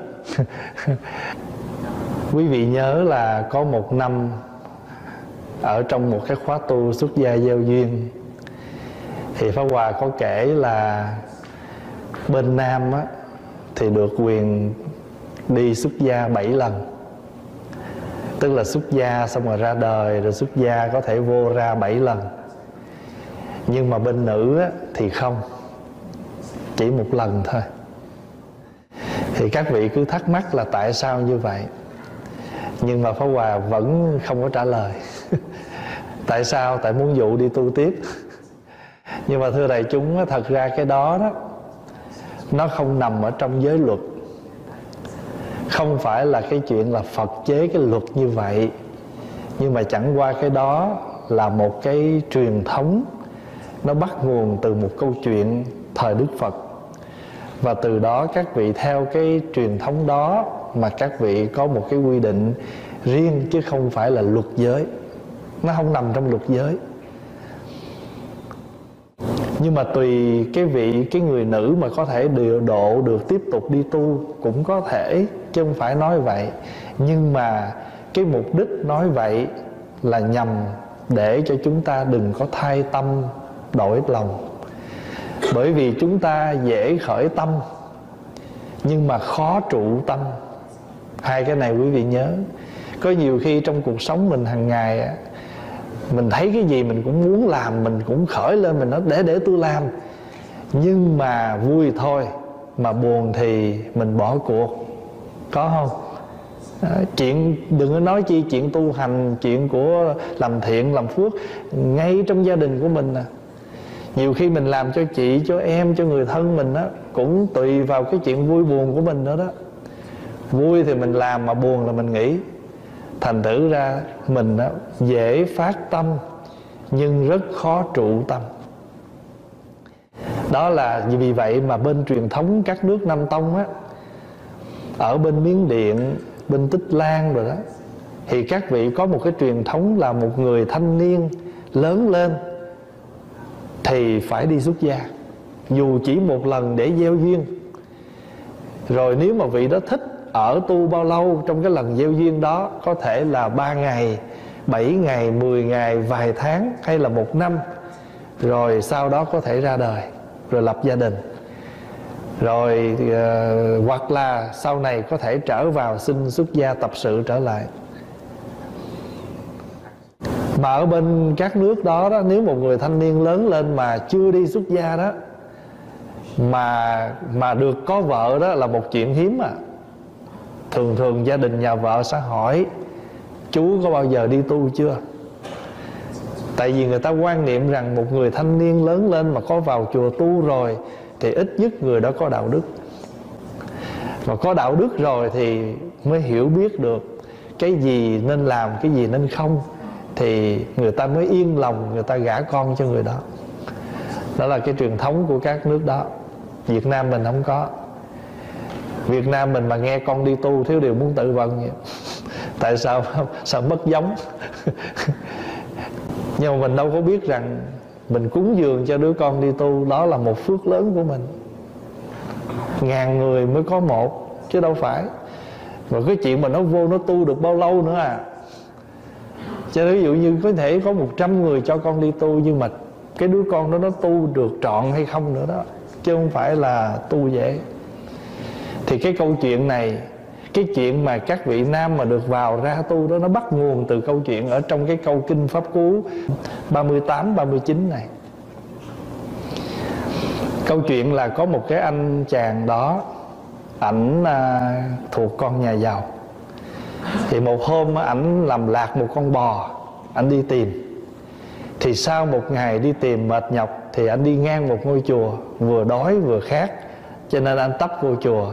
Quý vị nhớ là có một năm ở trong một cái khóa tu xuất gia gieo duyên, thì Pháp Hòa có kể là bên Nam á, thì được quyền đi xuất gia bảy lần. Tức là xuất gia xong rồi ra đời, rồi xuất gia có thể vô ra bảy lần. Nhưng mà bên nữ á, thì không, chỉ một lần thôi. Thì các vị cứ thắc mắc là tại sao như vậy. Nhưng mà Pháp Hòa vẫn không có trả lời. Tại sao? Tại muốn dụ đi tu tiếp. Nhưng mà thưa đại chúng, thật ra cái đó đó nó không nằm ở trong giới luật. Không phải là cái chuyện là Phật chế cái luật như vậy. Nhưng mà chẳng qua cái đó là một cái truyền thống. Nó bắt nguồn từ một câu chuyện thời Đức Phật. Và từ đó các vị theo cái truyền thống đó mà các vị có một cái quy định riêng, chứ không phải là luật giới. Nó không nằm trong luật giới. Nhưng mà tùy cái vị, cái người nữ mà có thể điều độ được tiếp tục đi tu cũng có thể, chứ không phải nói vậy. Nhưng mà cái mục đích nói vậy là nhằm để cho chúng ta đừng có thay tâm đổi lòng. Bởi vì chúng ta dễ khởi tâm nhưng mà khó trụ tâm. Hai cái này quý vị nhớ. Có nhiều khi trong cuộc sống mình hàng ngày, mình thấy cái gì mình cũng muốn làm, mình cũng khởi lên, mình nói để để tôi làm. Nhưng mà vui thôi, mà buồn thì mình bỏ cuộc. Có không? À, chuyện đừng có nói chi chuyện tu hành, chuyện của làm thiện, làm phước ngay trong gia đình của mình nè. Nhiều khi mình làm cho chị, cho em, cho người thân mình á, cũng tùy vào cái chuyện vui buồn của mình nữa đó. Vui thì mình làm, mà buồn là mình nghỉ. Thành thử ra mình á, dễ phát tâm nhưng rất khó trụ tâm. Đó là vì vậy mà bên truyền thống các nước Nam Tông á, ở bên Miến Điện, bên Tích Lan rồi đó, thì các vị có một cái truyền thống là một người thanh niên lớn lên thì phải đi xuất gia, dù chỉ một lần để gieo duyên. Rồi nếu mà vị đó thích ở tu bao lâu, trong cái lần gieo duyên đó có thể là ba ngày, bảy ngày, mười ngày, vài tháng hay là một năm. Rồi sau đó có thể ra đời, rồi lập gia đình. Rồi uh, hoặc là sau này có thể trở vào xin xuất gia tập sự trở lại. Mà ở bên các nước đó, đó, nếu một người thanh niên lớn lên mà chưa đi xuất gia đó, Mà mà được có vợ đó là một chuyện hiếm à. Thường thường gia đình nhà vợ sẽ hỏi: chú có bao giờ đi tu chưa? Tại vì người ta quan niệm rằng một người thanh niên lớn lên mà có vào chùa tu rồi thì ít nhất người đó có đạo đức. Mà có đạo đức rồi thì mới hiểu biết được cái gì nên làm, cái gì nên không, thì người ta mới yên lòng, người ta gả con cho người đó. Đó là cái truyền thống của các nước đó. Việt Nam mình không có. Việt Nam mình mà nghe con đi tu thiếu điều muốn tự vận vậy. Tại sao? Sao mất giống. Nhưng mà mình đâu có biết rằng mình cúng dường cho đứa con đi tu, đó là một phước lớn của mình. Ngàn người mới có một, chứ đâu phải. Và cái chuyện mà nó vô nó tu được bao lâu nữa à. Cho nên ví dụ như có thể có một trăm người cho con đi tu, nhưng mà cái đứa con đó nó tu được trọn hay không nữa đó, chứ không phải là tu dễ. Thì cái câu chuyện này, cái chuyện mà các vị nam mà được vào ra tu đó, nó bắt nguồn từ câu chuyện ở trong cái câu kinh Pháp Cú ba mươi tám, ba mươi chín này. Câu chuyện là có một cái anh chàng đó, ảnh à, thuộc con nhà giàu. Thì một hôm ảnh làm lạc một con bò, ảnh đi tìm. Thì sau một ngày đi tìm mệt nhọc, thì anh đi ngang một ngôi chùa, vừa đói vừa khát, cho nên anh tấp vô chùa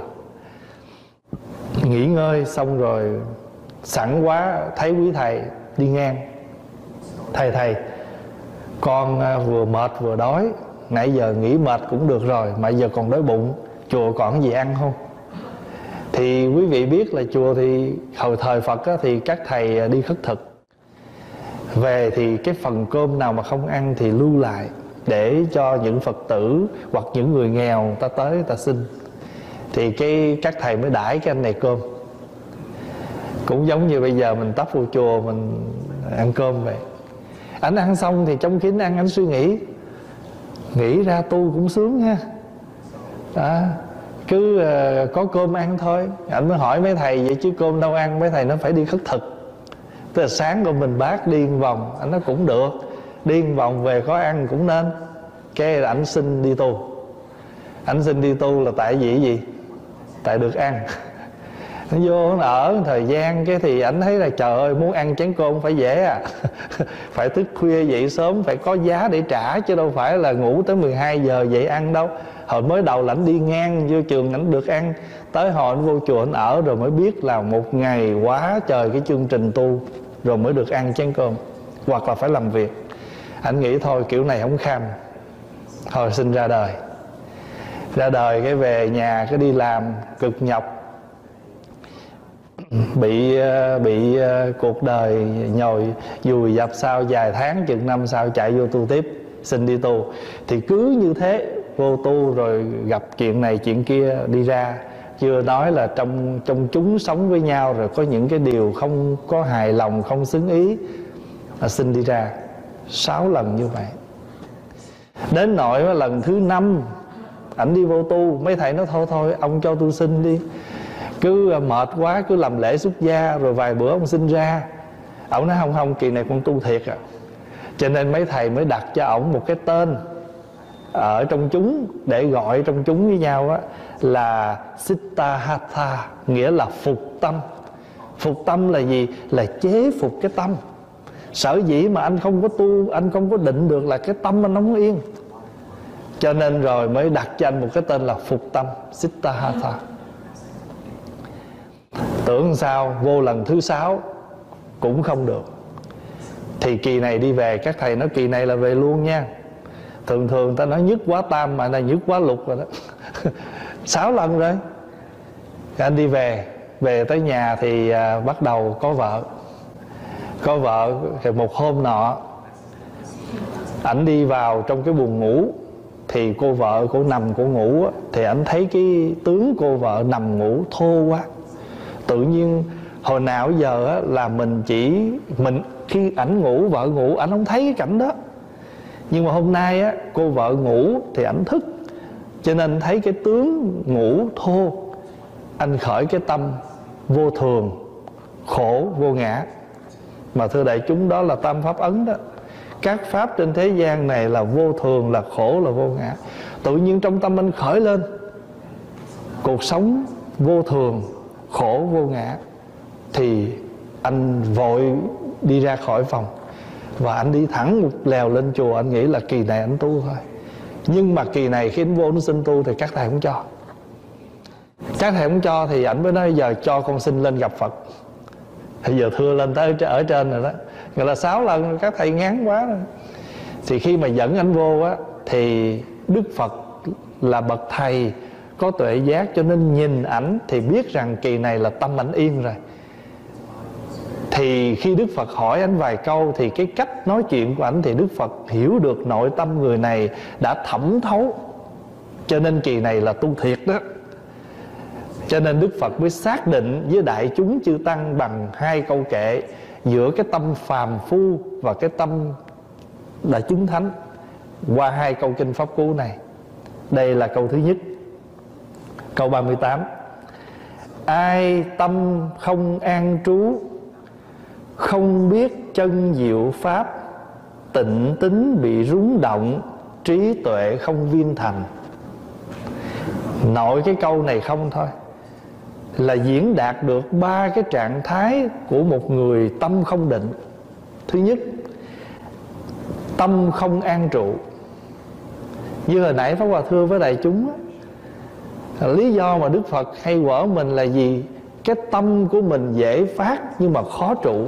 nghỉ ngơi. Xong rồi sẵn quá thấy quý thầy đi ngang. Thầy thầy con vừa mệt vừa đói, nãy giờ nghỉ mệt cũng được rồi mà giờ còn đói bụng, chùa còn gì ăn không? Thì quý vị biết là chùa thì hồi thời Phật á, thì các thầy đi khất thực về, thì cái phần cơm nào mà không ăn thì lưu lại để cho những Phật tử hoặc những người nghèo ta tới ta xin. Thì cái các thầy mới đãi cái anh này cơm. Cũng giống như bây giờ mình tấp vô chùa mình ăn cơm vậy. Anh ăn xong thì trong khi anh ăn, anh suy nghĩ, nghĩ ra tu cũng sướng ha. Đó, cứ uh, có cơm ăn thôi. Anh mới hỏi mấy thầy vậy chứ cơm đâu ăn. Mấy thầy nó phải đi khất thực. Tức là sáng của mình bác đi một vòng. Anh nói cũng được, đi một vòng về có ăn cũng nên. Cái là ảnh xin đi tu. Ảnh xin đi tu là tại vì gì? Tại được ăn. Nó vô nó ở thời gian cái thì ảnh thấy là trời ơi, muốn ăn chén cơm phải dễ à. Phải thức khuya dậy sớm, phải có giá để trả, chứ đâu phải là ngủ tới mười hai giờ dậy ăn đâu. Hồi mới đầu là ảnh đi ngang vô trường ảnh được ăn, tới hồi ảnh vô chùa ảnh ở rồi mới biết là một ngày quá trời cái chương trình tu rồi mới được ăn chén cơm, hoặc là phải làm việc. Ảnh nghĩ thôi kiểu này không kham, thôi xin ra đời. Ra đời cái về nhà cái đi làm cực nhọc, bị bị cuộc đời nhồi dùi dập sau vài tháng, chừng năm sau chạy vô tu tiếp, xin đi tu. Thì cứ như thế vô tu rồi gặp chuyện này chuyện kia đi ra. Chưa nói là trong trong chúng sống với nhau rồi có những cái điều không có hài lòng, không xứng ý, là xin đi ra. Sáu lần như vậy. Đến nỗi lần thứ năm ảnh đi vô tu, mấy thầy nói thôi thôi ông cho tôi xin đi, cứ mệt quá cứ làm lễ xuất gia rồi vài bữa ông xin ra. Ông nói không không, kỳ này con tu thiệt à. Cho nên mấy thầy mới đặt cho ổng một cái tên ở trong chúng, để gọi trong chúng với nhau á, là Siddhartha, nghĩa là phục tâm. Phục tâm là gì? Là chế phục cái tâm. Sở dĩ mà anh không có tu, anh không có định được là cái tâm anh không yên. Cho nên rồi mới đặt cho anh một cái tên là phục tâm, Siddhartha. Tưởng sao vô lần thứ sáu cũng không được. Thì kỳ này đi về, các thầy nói kỳ này là về luôn nha. Thường thường ta nói nhất quá tam, mà này nhất quá lục rồi đó. Sáu lần rồi. Anh đi về, về tới nhà thì à, bắt đầu có vợ. Có vợ thì một hôm nọ ảnh đi vào trong cái buồng ngủ, thì cô vợ cô nằm cô ngủ á, thì ảnh thấy cái tướng cô vợ nằm ngủ thô quá. Tự nhiên hồi nào giờ á, là mình chỉ mình khi ảnh ngủ, vợ ngủ, ảnh không thấy cái cảnh đó. Nhưng mà hôm nay á, cô vợ ngủ thì ảnh thức, cho nên thấy cái tướng ngủ thô. Anh khởi cái tâm vô thường, khổ, vô ngã. Mà thưa đại chúng, đó là tam pháp ấn đó. Các pháp trên thế gian này là vô thường, là khổ, là vô ngã. Tự nhiên trong tâm anh khởi lên cuộc sống vô thường, khổ, vô ngã. Thì anh vội đi ra khỏi phòng, và anh đi thẳng một lèo lên chùa. Anh nghĩ là kỳ này anh tu thôi. Nhưng mà kỳ này khi anh vô anh xin tu thì các thầy không cho. Các thầy không cho thì ảnh mới nói giờ cho con xin lên gặp Phật. Thì giờ thưa lên tới ở trên rồi đó. Gọi là sáu lần các thầy ngán quá rồi. Thì khi mà dẫn anh vô á, thì Đức Phật là bậc thầy có tuệ giác, cho nên nhìn ảnh thì biết rằng kỳ này là tâm ảnh yên rồi. Thì khi Đức Phật hỏi ảnh vài câu, thì cái cách nói chuyện của ảnh thì Đức Phật hiểu được nội tâm người này đã thẩm thấu. Cho nên kỳ này là tu thiệt đó. Cho nên Đức Phật mới xác định với đại chúng chư tăng bằng hai câu kệ, giữa cái tâm phàm phu và cái tâm đã chứng thánh, qua hai câu kinh pháp cú này. Đây là câu thứ nhất. Câu ba mươi tám: ai tâm không an trú, không biết chân diệu pháp, tịnh tính bị rúng động, trí tuệ không viên thành. Nội cái câu này không thôi, là diễn đạt được ba cái trạng thái của một người tâm không định. Thứ nhất, tâm không an trụ. Như hồi nãy Pháp Hòa thưa với đại chúng á, lý do mà Đức Phật hay quở mình là gì? Cái tâm của mình dễ phát nhưng mà khó trụ.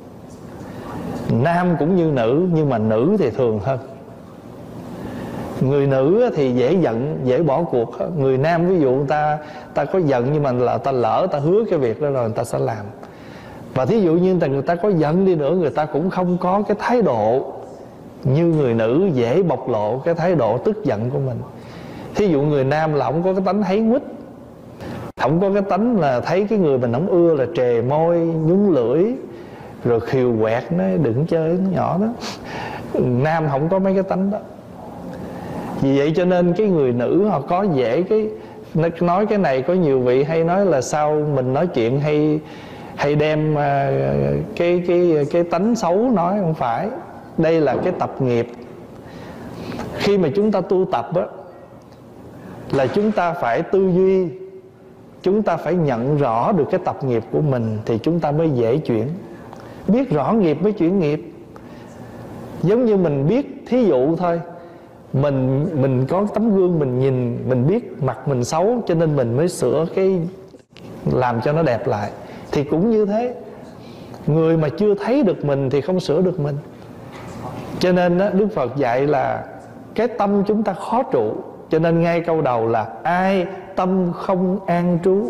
Nam cũng như nữ, nhưng mà nữ thì thường hơn. Người nữ thì dễ giận, dễ bỏ cuộc. Người nam ví dụ người ta ta có giận nhưng mà là ta lỡ ta hứa cái việc đó rồi người ta sẽ làm. Và thí dụ như người ta có giận đi nữa, người ta cũng không có cái thái độ như người nữ, dễ bộc lộ cái thái độ tức giận của mình. Thí dụ người nam là không có cái tánh háy quýt, không có cái tánh là thấy cái người mình không ưa là trề môi, nhúng lưỡi, rồi khiều quẹt, nói đừng chơi nó nhỏ đó. Nam không có mấy cái tánh đó. Vì vậy cho nên cái người nữ họ có dễ cái nói cái này. Có nhiều vị hay nói là sao mình nói chuyện hay hay đem uh, cái cái cái tánh xấu nói. Không phải, đây là cái tập nghiệp. Khi mà chúng ta tu tập á, là chúng ta phải tư duy, chúng ta phải nhận rõ được cái tập nghiệp của mình thì chúng ta mới dễ chuyển. Biết rõ nghiệp mới chuyển nghiệp. Giống như mình biết, thí dụ thôi, Mình mình có tấm gương mình nhìn, mình biết mặt mình xấu cho nên mình mới sửa cái, làm cho nó đẹp lại. Thì cũng như thế, người mà chưa thấy được mình thì không sửa được mình. Cho nên đó, Đức Phật dạy là cái tâm chúng ta khó trụ. Cho nên ngay câu đầu là ai tâm không an trú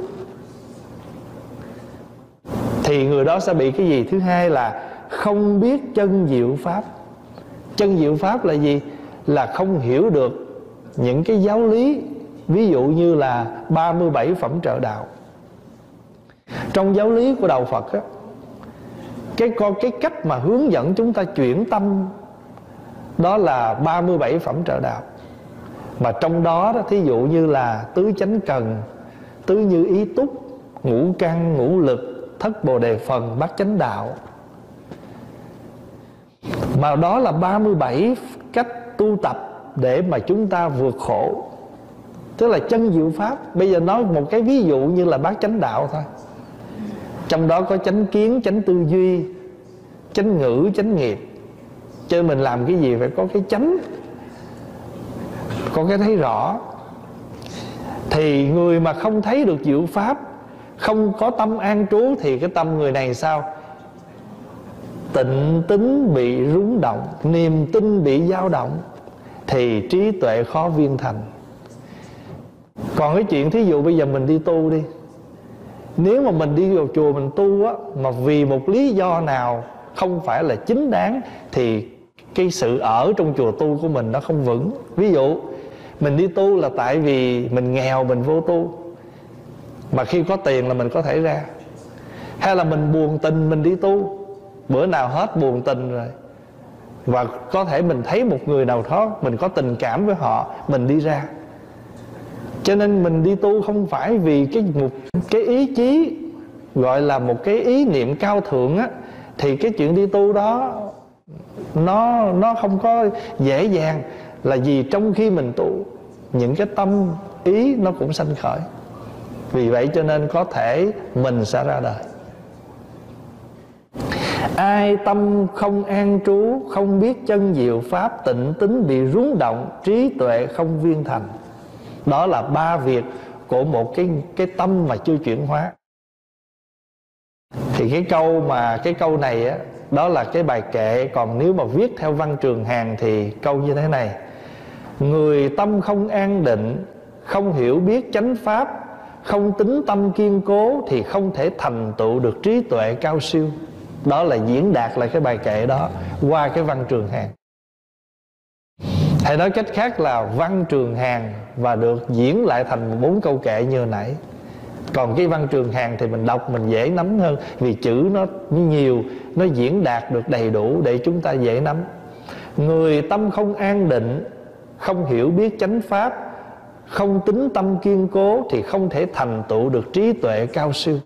thì người đó sẽ bị cái gì? Thứ hai là không biết chân diệu pháp. Chân diệu pháp là gì? Là không hiểu được những cái giáo lý. Ví dụ như là ba mươi bảy phẩm trợ đạo. Trong giáo lý của đạo Phật á, cái, cái cách mà hướng dẫn chúng ta chuyển tâm đó là ba mươi bảy phẩm trợ đạo. Mà trong đó, đó thí dụ như là tứ chánh cần, tứ như ý túc, ngũ căn, ngũ lực, thất bồ đề phần, bát chánh đạo. Mà đó là ba mươi bảy cách tu tập để mà chúng ta vượt khổ. Tức là chân diệu pháp. Bây giờ nói một cái ví dụ như là bát chánh đạo thôi. Trong đó có chánh kiến, chánh tư duy, chánh ngữ, chánh nghiệp. Cho nên mình làm cái gì phải có cái chánh, có cái thấy rõ. Thì người mà không thấy được diệu pháp, không có tâm an trú thì cái tâm người này sao? Tịnh tính bị rúng động, niềm tin bị dao động, thì trí tuệ khó viên thành. Còn cái chuyện thí dụ bây giờ mình đi tu đi, nếu mà mình đi vào chùa mình tu á, mà vì một lý do nào không phải là chính đáng, thì cái sự ở trong chùa tu của mình nó không vững. Ví dụ mình đi tu là tại vì mình nghèo mình vô tu, mà khi có tiền là mình có thể ra. Hay là mình buồn tình mình đi tu, bữa nào hết buồn tình rồi, và có thể mình thấy một người nào đó mình có tình cảm với họ, mình đi ra. Cho nên mình đi tu không phải vì cái một cái ý chí gọi là một cái ý niệm cao thượng á, thì cái chuyện đi tu đó nó nó không có dễ dàng. Là vì trong khi mình tu, những cái tâm ý nó cũng sanh khởi. Vì vậy cho nên có thể mình sẽ ra đời. Ai tâm không an trú, không biết chân diệu pháp, tịnh tính bị rúng động, trí tuệ không viên thành. Đó là ba việc của một cái, cái tâm mà chưa chuyển hóa. Thì cái câu mà cái câu này á, đó là cái bài kệ. Còn nếu mà viết theo văn Trường Hàn thì câu như thế này: người tâm không an định, không hiểu biết chánh pháp, không tính tâm kiên cố, thì không thể thành tựu được trí tuệ cao siêu. Đó là diễn đạt lại cái bài kệ đó qua cái văn Trường Hàn. Hay nói cách khác là văn Trường Hàn và được diễn lại thành bốn câu kệ như hồi nãy. Còn cái văn Trường Hàn thì mình đọc mình dễ nắm hơn, vì chữ nó nhiều, nó diễn đạt được đầy đủ để chúng ta dễ nắm. Người tâm không an định, không hiểu biết chánh pháp, không tính tâm kiên cố, thì không thể thành tựu được trí tuệ cao siêu.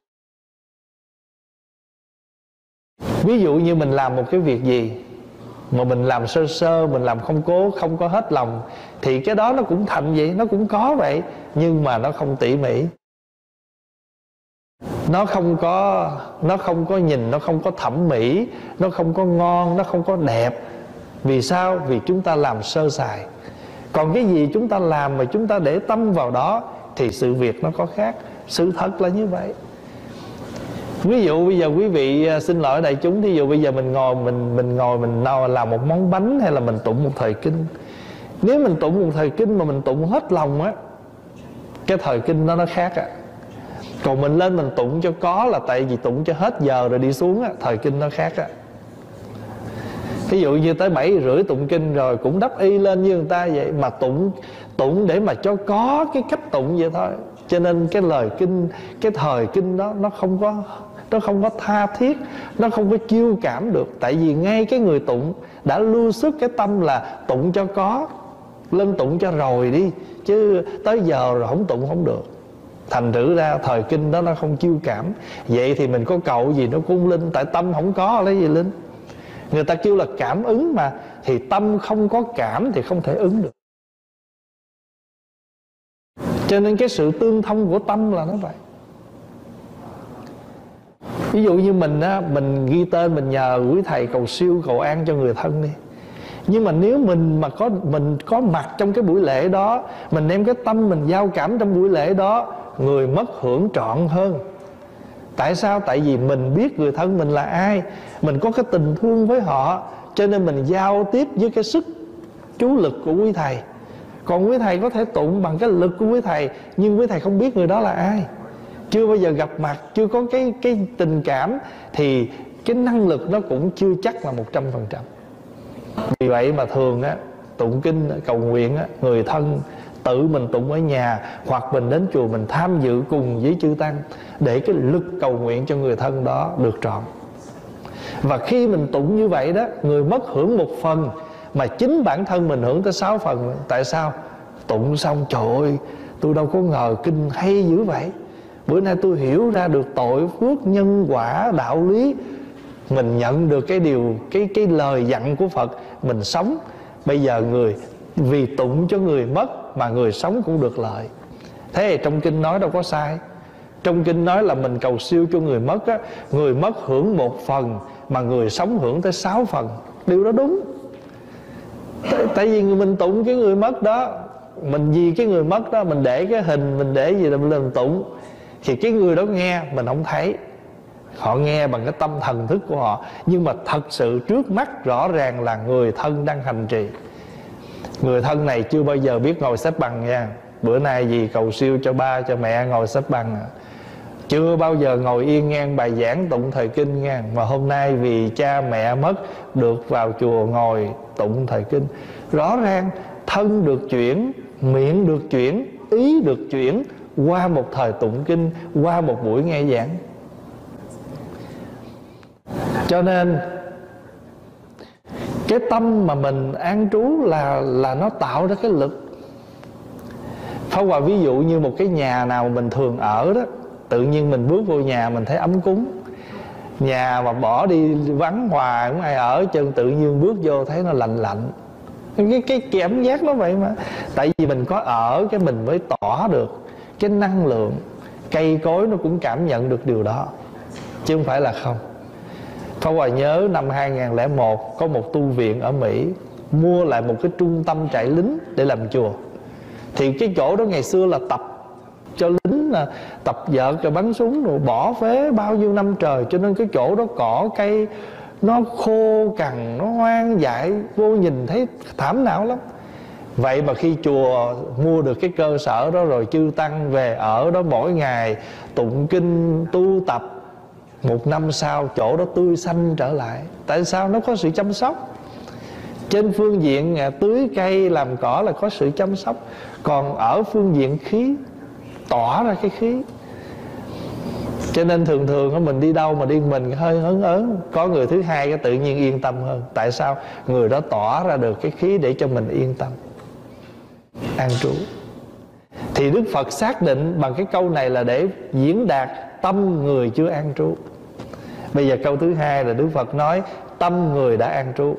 Ví dụ như mình làm một cái việc gì mà mình làm sơ sơ, mình làm không cố, không có hết lòng, thì cái đó nó cũng thành vậy, nó cũng có vậy, nhưng mà nó không tỉ mỉ. Nó không có Nó không có nhìn, nó không có thẩm mỹ, nó không có ngon, nó không có đẹp. Vì sao? Vì chúng ta làm sơ sài. Còn cái gì chúng ta làm mà chúng ta để tâm vào đó thì sự việc nó có khác. Sự thật là như vậy. Ví dụ bây giờ quý vị, xin lỗi đại chúng, thí dụ bây giờ mình ngồi mình mình ngồi mình làm một món bánh hay là mình tụng một thời kinh. Nếu mình tụng một thời kinh mà mình tụng hết lòng á, cái thời kinh đó nó khác á. Còn mình lên mình tụng cho có là tại vì tụng cho hết giờ rồi đi xuống á, thời kinh nó khác á. Ví dụ như tới bảy rưỡi tụng kinh rồi cũng đắp y lên như người ta vậy, mà tụng tụng để mà cho có cái cách tụng vậy thôi. Cho nên cái lời kinh, cái thời kinh đó nó không có nó không có tha thiết, nó không có chiêu cảm được. Tại vì ngay cái người tụng đã lưu xuất cái tâm là tụng cho có, lên tụng cho rồi đi, chứ tới giờ rồi không tụng không được. Thành thử ra thời kinh đó nó không chiêu cảm. Vậy thì mình có cầu gì nó cũng linh, tại tâm không có lấy gì linh. Người ta kêu là cảm ứng mà, thì tâm không có cảm thì không thể ứng được. Cho nên cái sự tương thông của tâm là nó vậy. Ví dụ như mình á, mình ghi tên, mình nhờ quý thầy cầu siêu cầu an cho người thân đi. Nhưng mà nếu mình mà có mình có mặt trong cái buổi lễ đó, mình đem cái tâm mình giao cảm trong buổi lễ đó, người mất hưởng trọn hơn. Tại sao? Tại vì mình biết người thân mình là ai, mình có cái tình thương với họ, cho nên mình giao tiếp với cái sức chú lực của quý thầy. Còn quý thầy có thể tụng bằng cái lực của quý thầy, nhưng quý thầy không biết người đó là ai, chưa bao giờ gặp mặt, chưa có cái, cái tình cảm, thì cái năng lực nó cũng chưa chắc là một trăm phần trăm. Vì vậy mà thường á, tụng kinh cầu nguyện á, người thân tự mình tụng ở nhà, hoặc mình đến chùa mình tham dự cùng với chư tăng, để cái lực cầu nguyện cho người thân đó được trọn. Và khi mình tụng như vậy đó, người mất hưởng một phần, mà chính bản thân mình hưởng tới sáu phần. Tại sao? Tụng xong trời ơi, tôi đâu có ngờ kinh hay dữ vậy. Bữa nay tôi hiểu ra được tội phước nhân quả đạo lý. Mình nhận được cái điều Cái cái lời dặn của Phật, mình sống. Bây giờ người vì tụng cho người mất mà người sống cũng được lợi. Thế thì trong kinh nói đâu có sai. Trong kinh nói là mình cầu siêu cho người mất á, người mất hưởng một phần mà người sống hưởng tới sáu phần. Điều đó đúng. Tại, tại vì mình tụng cái người mất đó, mình vì cái người mất đó mình để cái hình, mình để gì là mình tụng, thì cái người đó nghe mình không thấy, họ nghe bằng cái tâm thần thức của họ, nhưng mà thật sự trước mắt rõ ràng là người thân đang hành trì. Người thân này chưa bao giờ biết ngồi xếp bằng nha. Bữa nay vì cầu siêu cho ba cho mẹ ngồi xếp bằng, chưa bao giờ ngồi yên ngang bài giảng tụng thời kinh nha. Mà hôm nay vì cha mẹ mất được vào chùa ngồi tụng thời kinh. Rõ ràng thân được chuyển, miệng được chuyển, ý được chuyển qua một thời tụng kinh, qua một buổi nghe giảng. Cho nên cái tâm mà mình an trú là là nó tạo ra cái lực. Pháp Hòa ví dụ như một cái nhà nào mình thường ở đó, tự nhiên mình bước vô nhà mình thấy ấm cúng. Nhà mà bỏ đi vắng hoài không ai ở, chân tự nhiên bước vô thấy nó lạnh lạnh. Cái, cái cảm giác nó vậy mà. Tại vì mình có ở cái mình mới tỏ được cái năng lượng. Cây cối nó cũng cảm nhận được điều đó, chứ không phải là không. Pháp Hòa nhớ năm hai nghìn lẻ một có một tu viện ở Mỹ mua lại một cái trung tâm trại lính để làm chùa. Thì cái chỗ đó ngày xưa là tập cho lính, là tập vợt rồi bắn súng rồi bỏ phế bao nhiêu năm trời. Cho nên cái chỗ đó cỏ cây nó khô cằn, nó hoang dại, vô nhìn thấy thảm não lắm. Vậy mà khi chùa mua được cái cơ sở đó rồi, chư tăng về ở đó mỗi ngày tụng kinh tu tập, một năm sau chỗ đó tươi xanh trở lại. Tại sao? Nó có sự chăm sóc. Trên phương diện tưới cây làm cỏ là có sự chăm sóc, còn ở phương diện khí tỏa ra cái khí. Cho nên thường thường mình đi đâu mà đi mình hơi hớn ớn, có người thứ hai cái tự nhiên yên tâm hơn. Tại sao? Người đó tỏa ra được cái khí để cho mình yên tâm an trú. Thì Đức Phật xác định bằng cái câu này là để diễn đạt tâm người chưa an trú. Bây giờ câu thứ hai là Đức Phật nói tâm người đã an trú.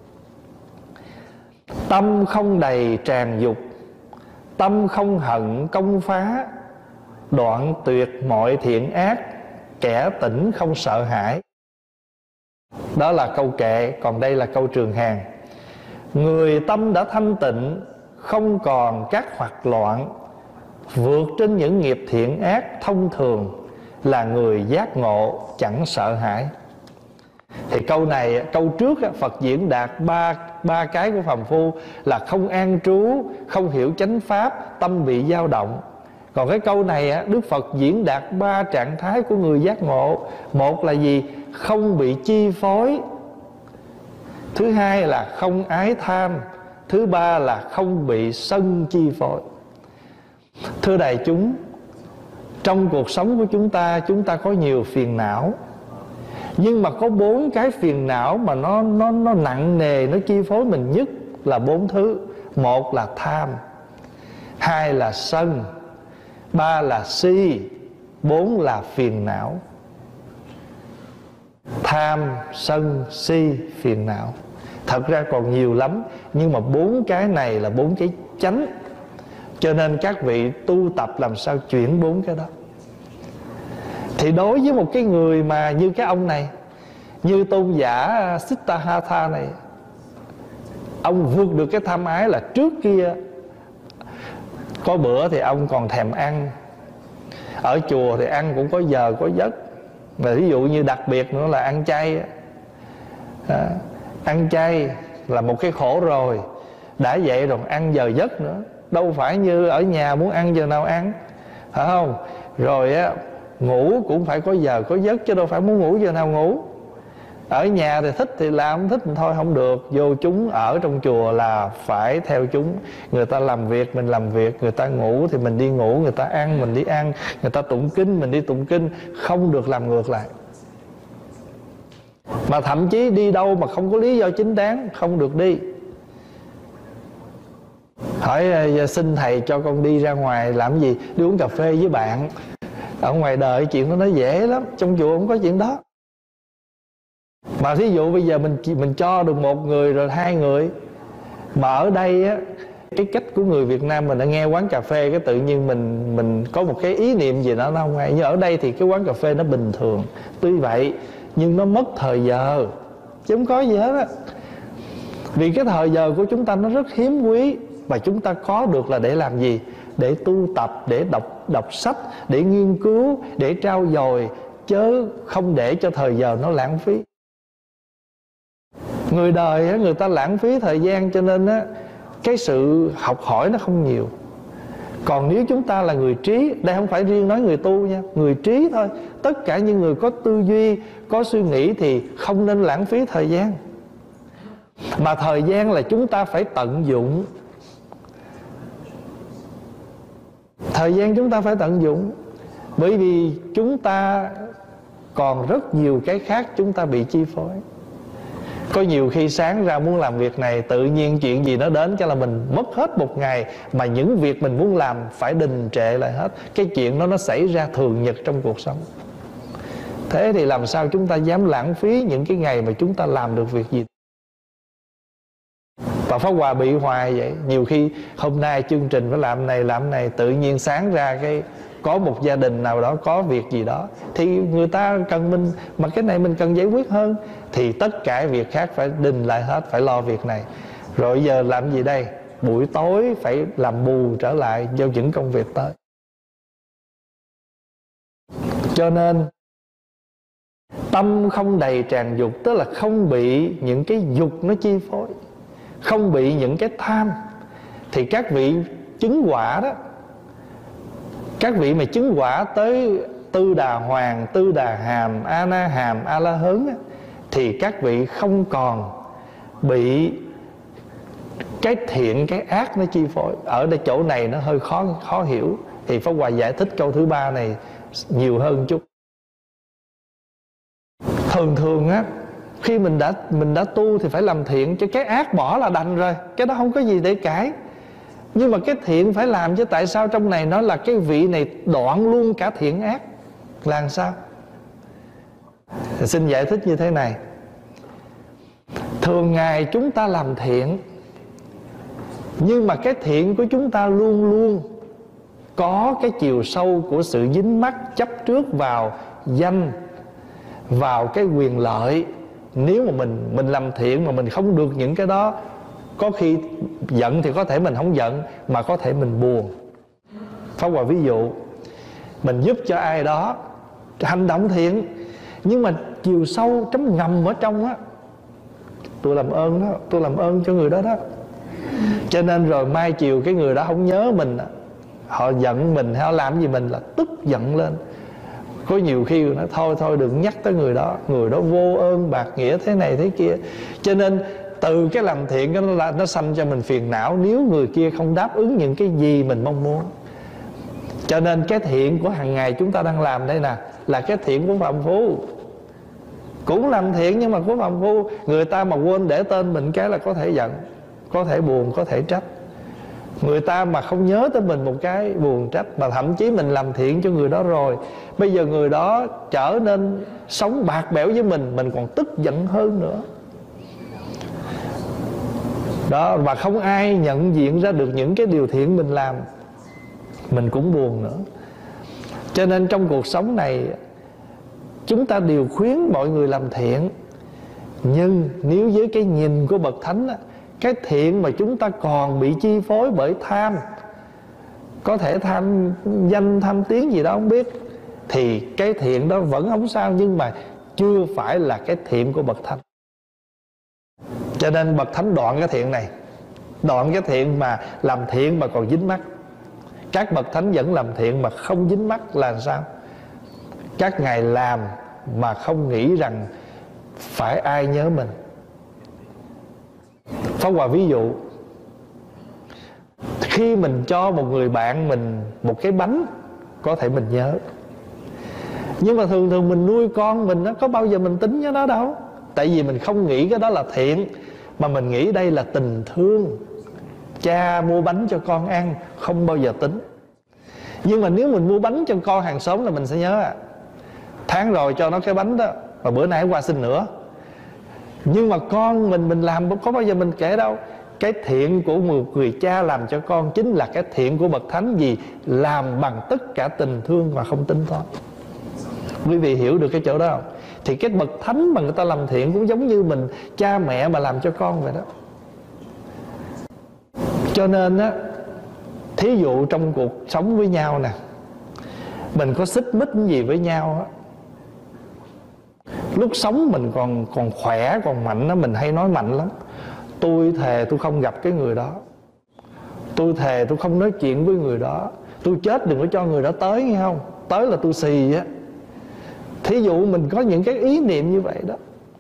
Tâm không đầy tràn dục, tâm không hận công phá, đoạn tuyệt mọi thiện ác, kẻ tỉnh không sợ hãi. Đó là câu kệ, còn đây là câu Trường Hàng. Người tâm đã thanh tịnh, không còn các hoạt loạn, vượt trên những nghiệp thiện ác thông thường, là người giác ngộ chẳng sợ hãi. Thì câu này, câu trước Phật diễn đạt ba, ba cái của phàm phu là không an trú, không hiểu chánh pháp, tâm bị dao động. Còn cái câu này Đức Phật diễn đạt ba trạng thái của người giác ngộ. Một là gì? Không bị chi phối. Thứ hai là không ái tham. Thứ ba là không bị sân chi phối. Thưa đại chúng, trong cuộc sống của chúng ta, chúng ta có nhiều phiền não. Nhưng mà có bốn cái phiền não mà nó, nó, nó nặng nề, nó chi phối mình nhất là bốn thứ. Một là tham, hai là sân, ba là si, bốn là phiền não. Tham, sân, si, phiền não. Thật ra còn nhiều lắm, nhưng mà bốn cái này là bốn cái chánh. Cho nên các vị tu tập làm sao chuyển bốn cái đó. Thì đối với một cái người mà như cái ông này, như tôn giả Siddhartha này, ông vượt được cái tham ái là trước kia có bữa thì ông còn thèm ăn. Ở chùa thì ăn cũng có giờ có giấc. Và ví dụ như đặc biệt nữa là ăn chay. à, Ăn chay là một cái khổ rồi. Đã vậy rồi ăn giờ giấc nữa. Đâu phải như ở nhà muốn ăn giờ nào ăn, phải không? Rồi á, ngủ cũng phải có giờ có giấc, chứ đâu phải muốn ngủ giờ nào ngủ. Ở nhà thì thích thì làm, không thích thì thôi không được. Vô chúng ở trong chùa là phải theo chúng. Người ta làm việc mình làm việc, người ta ngủ thì mình đi ngủ, người ta ăn mình đi ăn, người ta tụng kinh mình đi tụng kinh. Không được làm ngược lại. Mà thậm chí đi đâu mà không có lý do chính đáng không được đi. Hỏi xin thầy cho con đi ra ngoài làm gì? Đi uống cà phê với bạn. Ở ngoài đời chuyện đó nó dễ lắm, trong chùa không có chuyện đó. Mà thí dụ bây giờ mình mình cho được một người rồi hai người. Mà ở đây á, cái cách của người Việt Nam mình đã nghe quán cà phê, cái tự nhiên mình mình có một cái ý niệm gì đó nó không hay. Nhưng ở đây thì cái quán cà phê nó bình thường. Tuy vậy nhưng nó mất thời giờ, chứ không có gì hết á. Vì cái thời giờ của chúng ta nó rất hiếm quý. Và chúng ta có được là để làm gì? Để tu tập, để đọc, đọc sách, để nghiên cứu, để trau dồi, chớ không để cho thời giờ nó lãng phí. Người đời á, người ta lãng phí thời gian, cho nên á, cái sự học hỏi nó không nhiều. Còn nếu chúng ta là người trí, đây không phải riêng nói người tu nha, người trí thôi. Tất cả những người có tư duy, có suy nghĩ thì không nên lãng phí thời gian. Mà thời gian là chúng ta phải tận dụng. Thời gian chúng ta phải tận dụng. Bởi vì chúng ta còn rất nhiều cái khác chúng ta bị chi phối. Có nhiều khi sáng ra muốn làm việc này, tự nhiên chuyện gì nó đến cho là mình mất hết một ngày. Mà những việc mình muốn làm phải đình trệ lại hết. Cái chuyện đó nó xảy ra thường nhật trong cuộc sống. Thế thì làm sao chúng ta dám lãng phí những cái ngày mà chúng ta làm được việc gì? Và Pháp Hòa bị hoài vậy. Nhiều khi hôm nay chương trình phải làm này làm này, tự nhiên sáng ra cái có một gia đình nào đó có việc gì đó thì người ta cần mình, mà cái này mình cần giải quyết hơn, thì tất cả việc khác phải đình lại hết, phải lo việc này. Rồi giờ làm gì đây? Buổi tối phải làm bù trở lại do những công việc tới. Cho nên tâm không đầy tràn dục, tức là không bị những cái dục nó chi phối, không bị những cái tham. Thì các vị chứng quả đó, các vị mà chứng quả tới Tư Đà Hoàng, Tư Đà Hàm, A Na Hàm, A La Hớn á, thì các vị không còn bị cái thiện cái ác nó chi phối. Ở đây chỗ này nó hơi khó khó hiểu, thì Pháp Hòa giải thích câu thứ ba này nhiều hơn chút. Thường thường á, khi mình đã mình đã tu thì phải làm thiện, chứ cái ác bỏ là đành rồi, cái đó không có gì để cãi. Nhưng mà cái thiện phải làm, chứ tại sao trong này nói là cái vị này đoạn luôn cả thiện ác là làm sao? Thì xin giải thích như thế này. Thường ngày chúng ta làm thiện, nhưng mà cái thiện của chúng ta luôn luôn có cái chiều sâu của sự dính mắc chấp trước vào danh, vào cái quyền lợi. Nếu mà mình mình làm thiện mà mình không được những cái đó, có khi giận thì có thể mình không giận, mà có thể mình buồn. Pháp Hòa ví dụ, mình giúp cho ai đó hành động thiện, nhưng mà chiều sâu chấm ngầm ở trong á, tôi làm ơn đó, tôi làm ơn cho người đó đó. Cho nên rồi mai chiều cái người đó không nhớ mình, họ giận mình hay họ làm gì mình là tức giận lên. Có nhiều khi nói thôi thôi đừng nhắc tới người đó, người đó vô ơn bạc nghĩa thế này thế kia. Cho nên từ cái làm thiện đó, nó, là, nó sanh cho mình phiền não nếu người kia không đáp ứng những cái gì mình mong muốn. Cho nên cái thiện của hàng ngày chúng ta đang làm đây nè, là cái thiện của phàm phu. Cũng làm thiện nhưng mà của phàm phu, người ta mà quên để tên mình cái là có thể giận, có thể buồn, có thể trách. Người ta mà không nhớ tới mình một cái buồn trách, mà thậm chí mình làm thiện cho người đó rồi, bây giờ người đó trở nên sống bạc bẽo với mình, mình còn tức giận hơn nữa. Đó, và không ai nhận diện ra được những cái điều thiện mình làm, mình cũng buồn nữa. Cho nên trong cuộc sống này, chúng ta đều khuyến mọi người làm thiện. Nhưng nếu với cái nhìn của Bậc Thánh, cái thiện mà chúng ta còn bị chi phối bởi tham, có thể tham danh, tham tiếng gì đó không biết, thì cái thiện đó vẫn không sao, nhưng mà chưa phải là cái thiện của Bậc Thánh. Cho nên Bậc Thánh đoạn cái thiện này, đoạn cái thiện mà làm thiện mà còn dính mắc. Các Bậc Thánh vẫn làm thiện mà không dính mắc là sao? Các ngài làm mà không nghĩ rằng phải ai nhớ mình. Pháp Hòa ví dụ, khi mình cho một người bạn mình một cái bánh, có thể mình nhớ. Nhưng mà thường thường mình nuôi con mình, có bao giờ mình tính với nó đâu. Tại vì mình không nghĩ cái đó là thiện, mà mình nghĩ đây là tình thương. Cha mua bánh cho con ăn, không bao giờ tính. Nhưng mà nếu mình mua bánh cho con hàng xóm là mình sẽ nhớ à. Tháng rồi cho nó cái bánh đó, và bữa nay qua xin nữa. Nhưng mà con mình mình làm có bao giờ mình kể đâu. Cái thiện của một người cha làm cho con chính là cái thiện của Bậc Thánh, vì làm bằng tất cả tình thương và không tính toán. Quý vị hiểu được cái chỗ đó không? Thì cái Bậc Thánh mà người ta làm thiện cũng giống như mình cha mẹ mà làm cho con vậy đó. Cho nên á, thí dụ trong cuộc sống với nhau nè, mình có xích mích gì với nhau á, lúc sống mình còn còn khỏe, còn mạnh á, mình hay nói mạnh lắm. Tôi thề tôi không gặp cái người đó, tôi thề tôi không nói chuyện với người đó, tôi chết đừng có cho người đó tới, nghe không? Tới là tôi xì á. Thí dụ mình có những cái ý niệm như vậy đó.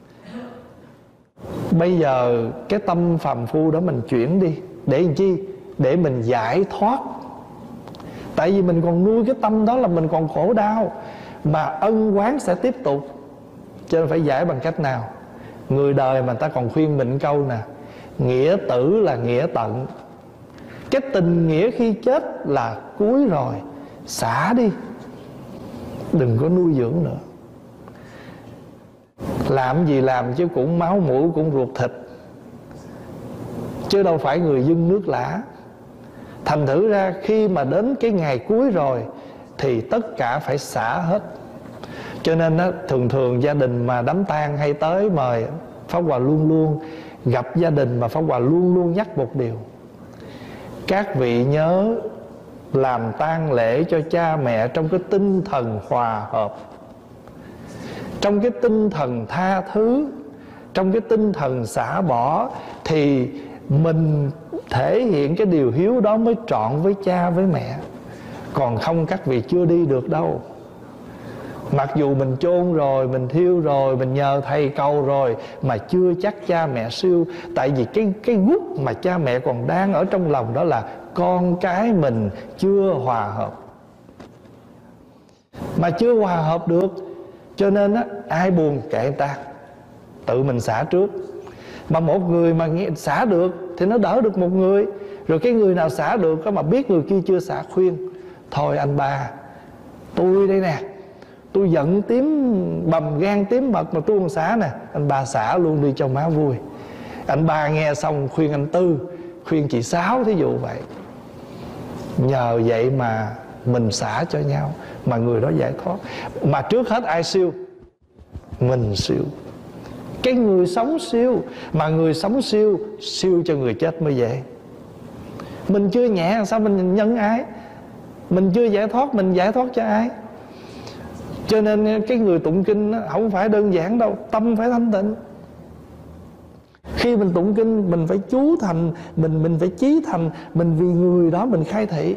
Bây giờ cái tâm phàm phu đó mình chuyển đi. Để làm chi? Để mình giải thoát. Tại vì mình còn nuôi cái tâm đó là mình còn khổ đau, mà ân oán sẽ tiếp tục. Cho nên phải giải bằng cách nào? Người đời mà người ta còn khuyên mình câu nè: nghĩa tử là nghĩa tận. Cái tình nghĩa khi chết là cuối rồi, xả đi, đừng có nuôi dưỡng nữa. Làm gì làm chứ cũng máu mũi cũng ruột thịt, chứ đâu phải người dưng nước lã. Thành thử ra khi mà đến cái ngày cuối rồi thì tất cả phải xả hết. Cho nên á, thường thường gia đình mà đám tang hay tới mời, Pháp Hòa luôn luôn gặp gia đình mà Pháp Hòa luôn luôn nhắc một điều: các vị nhớ làm tang lễ cho cha mẹ trong cái tinh thần hòa hợp, trong cái tinh thần tha thứ, trong cái tinh thần xả bỏ, thì mình thể hiện cái điều hiếu đó mới trọn với cha với mẹ. Còn không các vị chưa đi được đâu. Mặc dù mình chôn rồi, mình thiêu rồi, mình nhờ thầy cầu rồi, mà chưa chắc cha mẹ siêu. Tại vì cái, cái gút mà cha mẹ còn đang ở trong lòng đó là con cái mình chưa hòa hợp. Mà chưa hòa hợp được, cho nên á, ai buồn kệ người ta, tự mình xả trước. Mà một người mà nghe xả được thì nó đỡ được một người. Rồi cái người nào xả được có mà biết người kia chưa xả, khuyên: thôi anh ba, tôi đây nè, tôi giận tím bầm gan tím mật mà tôi không xả nè, anh ba xả luôn đi cho má vui. Anh ba nghe xong khuyên anh Tư, khuyên chị Sáu, thí dụ vậy. Nhờ vậy mà mình xả cho nhau, mà người đó giải thoát. Mà trước hết ai siêu? Mình siêu. Cái người sống siêu. Mà người sống siêu, siêu cho người chết mới dễ. Mình chưa nhẹ sao mình nhân ái? Mình chưa giải thoát, mình giải thoát cho ai? Cho nên cái người tụng kinh không phải đơn giản đâu. Tâm phải thanh tịnh. Khi mình tụng kinh, mình phải chú thành, Mình mình phải chí thành, Mình vì người đó mình khai thị.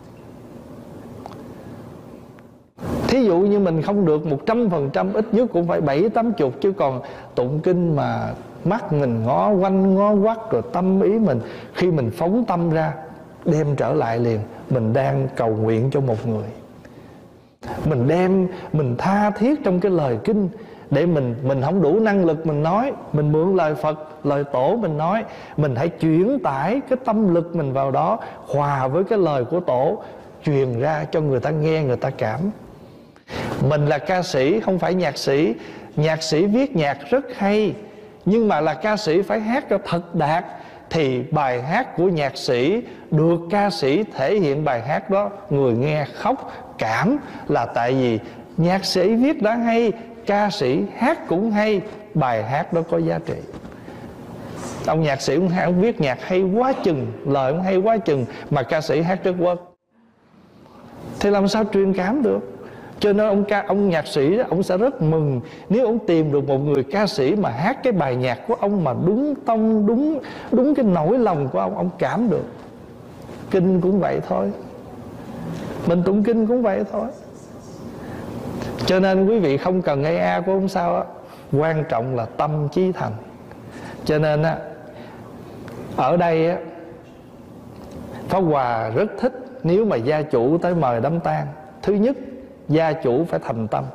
Thí dụ như mình không được một trăm phần trăm, ít nhất cũng phải bảy tám chục. Chứ còn tụng kinh mà mắt mình ngó quanh ngó quắt, rồi tâm ý mình, khi mình phóng tâm ra, đem trở lại liền. Mình đang cầu nguyện cho một người. Mình đem, mình tha thiết trong cái lời kinh. Để mình mình không đủ năng lực mình nói, mình mượn lời Phật, lời Tổ mình nói. Mình hãy chuyển tải cái tâm lực mình vào đó, hòa với cái lời của Tổ, truyền ra cho người ta nghe, người ta cảm. Mình là ca sĩ, không phải nhạc sĩ. Nhạc sĩ viết nhạc rất hay, nhưng mà là ca sĩ phải hát cho thật đạt, thì bài hát của nhạc sĩ được ca sĩ thể hiện bài hát đó, người nghe khóc cảm, là tại vì nhạc sĩ viết đã hay, ca sĩ hát cũng hay, bài hát đó có giá trị. Ông nhạc sĩ ông, ông viết nhạc hay quá chừng, lời ông hay quá chừng, mà ca sĩ hát rất quất, thì làm sao truyền cảm được? Cho nên ông ca ông nhạc sĩ đó, ông sẽ rất mừng nếu ông tìm được một người ca sĩ mà hát cái bài nhạc của ông mà đúng tông, đúng đúng cái nỗi lòng của ông, ông cảm được. Kinh cũng vậy thôi, mình tụng kinh cũng vậy thôi. Cho nên quý vị không cần nghe a cũng không sao á, quan trọng là tâm chí thành. Cho nên á, ở đây á, Pháp Hòa rất thích nếu mà gia chủ tới mời đám tang. Thứ nhất, gia chủ phải thành tâm.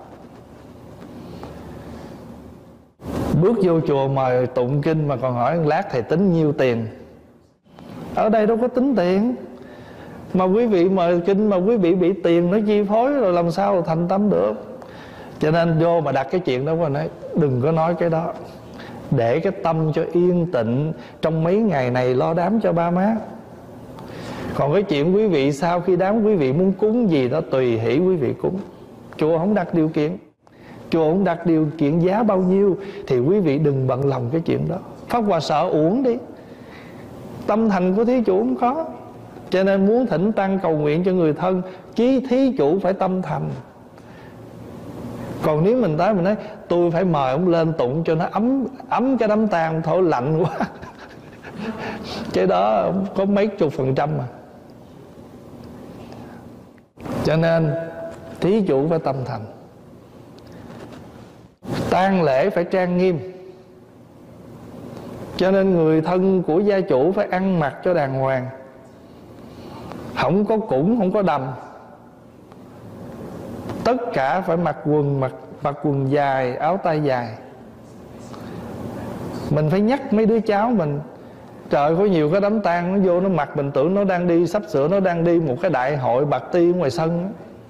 Bước vô chùa mời tụng kinh mà còn hỏi lát thầy tính nhiêu tiền. Ở đây đâu có tính tiền. Mà quý vị mời kinh mà quý vị bị tiền nó chi phối, rồi làm sao thành tâm được. Cho nên vô mà đặt cái chuyện đó qua nói, đừng có nói cái đó, để cái tâm cho yên tịnh trong mấy ngày này lo đám cho ba má. Còn cái chuyện quý vị sau khi đám quý vị muốn cúng gì đó tùy hỷ quý vị cúng. Chùa không đặt điều kiện, chùa không đặt điều kiện giá bao nhiêu, thì quý vị đừng bận lòng cái chuyện đó. Pháp Hòa sợ uổng đi. Tâm thành của thí chủ không có. Cho nên muốn thỉnh tăng cầu nguyện cho người thân, chí thí chủ phải tâm thành. Còn nếu mình tới mình nói tôi phải mời ông lên tụng cho nó ấm ấm cái đám tang, thôi lạnh quá cái đó có mấy chục phần trăm mà. Cho nên thí chủ phải tâm thành. Tang lễ phải trang nghiêm. Cho nên người thân của gia chủ phải ăn mặc cho đàng hoàng, không có củng, không có đầm. Tất cả phải mặc quần mặc, mặc quần dài, áo tay dài. Mình phải nhắc mấy đứa cháu mình. Trời, có nhiều cái đám tang nó vô nó mặc, mình tưởng nó đang đi, sắp sửa nó đang đi một cái đại hội bạc ti ngoài sân đó.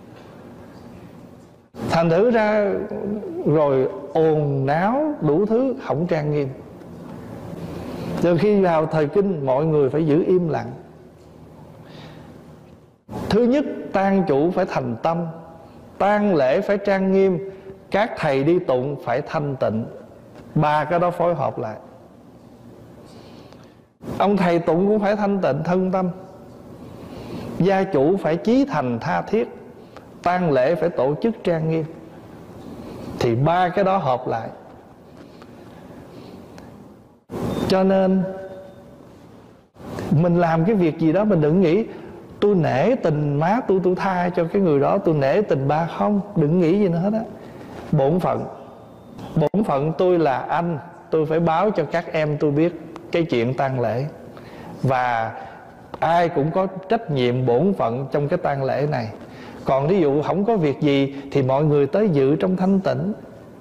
Thành thử ra rồi ồn náo đủ thứ, không trang nghiêm. Từ khi vào thời kinh, mọi người phải giữ im lặng. Thứ nhất, tang chủ phải thành tâm, tang lễ phải trang nghiêm, các thầy đi tụng phải thanh tịnh. Ba cái đó phối hợp lại. Ông thầy tụng cũng phải thanh tịnh thân tâm, gia chủ phải chí thành tha thiết, tang lễ phải tổ chức trang nghiêm. Thì ba cái đó hợp lại. Cho nên mình làm cái việc gì đó mình đừng nghĩ tôi nể tình má tôi, tôi tha cho cái người đó, tôi nể tình ba. Không, đừng nghĩ gì nữa hết á. Bổn phận, bổn phận tôi là anh, tôi phải báo cho các em tôi biết cái chuyện tang lễ. Và ai cũng có trách nhiệm bổn phận trong cái tang lễ này. Còn ví dụ không có việc gì thì mọi người tới dự trong thanh tịnh.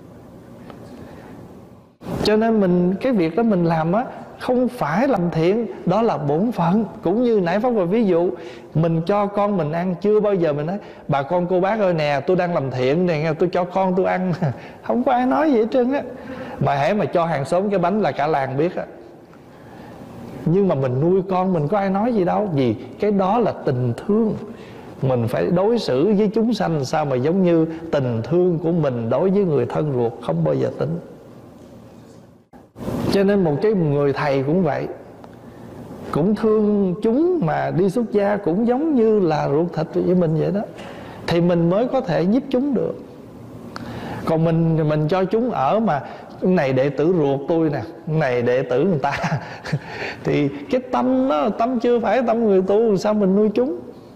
Cho nên mình cái việc đó mình làm á, không phải làm thiện, đó là bổn phận. Cũng như nãy Pháp Hòa ví dụ, mình cho con mình ăn, chưa bao giờ mình nói bà con cô bác ơi nè, tôi đang làm thiện nè, tôi cho con tôi ăn. Không có ai nói gì hết trơn á. Mà hễ mà cho hàng xóm cái bánh là cả làng biết á. Nhưng mà mình nuôi con mình có ai nói gì đâu. Vì cái đó là tình thương. Mình phải đối xử với chúng sanh sao mà giống như tình thương của mình đối với người thân ruột, không bao giờ tính. Cho nên một cái người thầy cũng vậy, cũng thương chúng mà đi xuất gia cũng giống như là ruột thịt với mình vậy đó, thì mình mới có thể giúp chúng được. Còn mình mình cho chúng ở mà này đệ tử ruột tôi nè, này đệ tử người ta thì cái tâm đó, tâm chưa phải tâm người tu, sao mình nuôi chúng?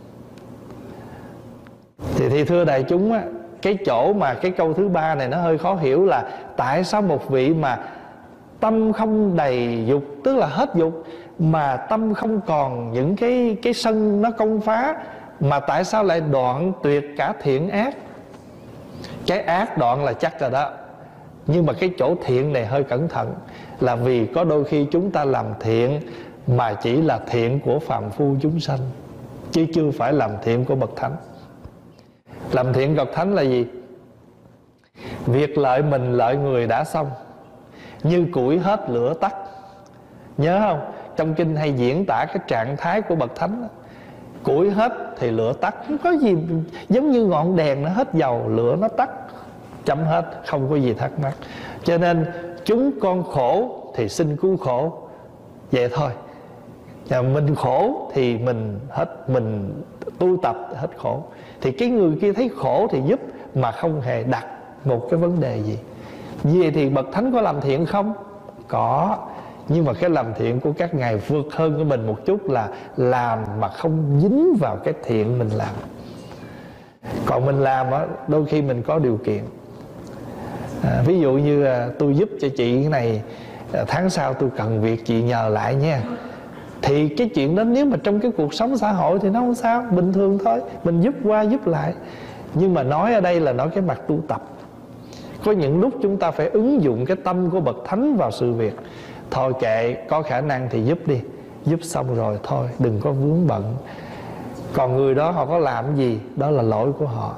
Thì, thì thưa đại chúng á, cái chỗ mà cái câu thứ ba này nó hơi khó hiểu là tại sao một vị mà tâm không đầy dục, tức là hết dục, mà tâm không còn những cái cái sân nó công phá, mà tại sao lại đoạn tuyệt cả thiện ác? Cái ác đoạn là chắc rồi đó, nhưng mà cái chỗ thiện này hơi cẩn thận, là vì có đôi khi chúng ta làm thiện mà chỉ là thiện của phàm phu chúng sanh, chứ chưa phải làm thiện của bậc thánh. Làm thiện bậc thánh là gì? Việc lợi mình lợi người đã xong, như củi hết lửa tắt. Nhớ không? Trong kinh hay diễn tả cái trạng thái của bậc thánh đó. Củi hết thì lửa tắt, không có gì, giống như ngọn đèn nó hết dầu, lửa nó tắt, chấm hết, không có gì thắc mắc. Cho nên chúng con khổ thì xin cứu khổ, vậy thôi. Và mình khổ thì mình hết, mình tu tập hết khổ. Thì cái người kia thấy khổ thì giúp, mà không hề đặt một cái vấn đề gì. Vậy thì bậc thánh có làm thiện không? Có. Nhưng mà cái làm thiện của các ngài vượt hơn của mình một chút, là làm mà không dính vào cái thiện mình làm. Còn mình làm á, đôi khi mình có điều kiện. à, Ví dụ như à, tôi giúp cho chị cái này, à, tháng sau tôi cần việc chị nhờ lại nha. Thì cái chuyện đó nếu mà trong cái cuộc sống xã hội thì nó không sao, bình thường thôi, mình giúp qua giúp lại. Nhưng mà nói ở đây là nói cái mặt tu tập. Có những lúc chúng ta phải ứng dụng cái tâm của bậc thánh vào sự việc. Thôi kệ, có khả năng thì giúp đi, giúp xong rồi thôi, đừng có vướng bận. Còn người đó họ có làm gì, đó là lỗi của họ.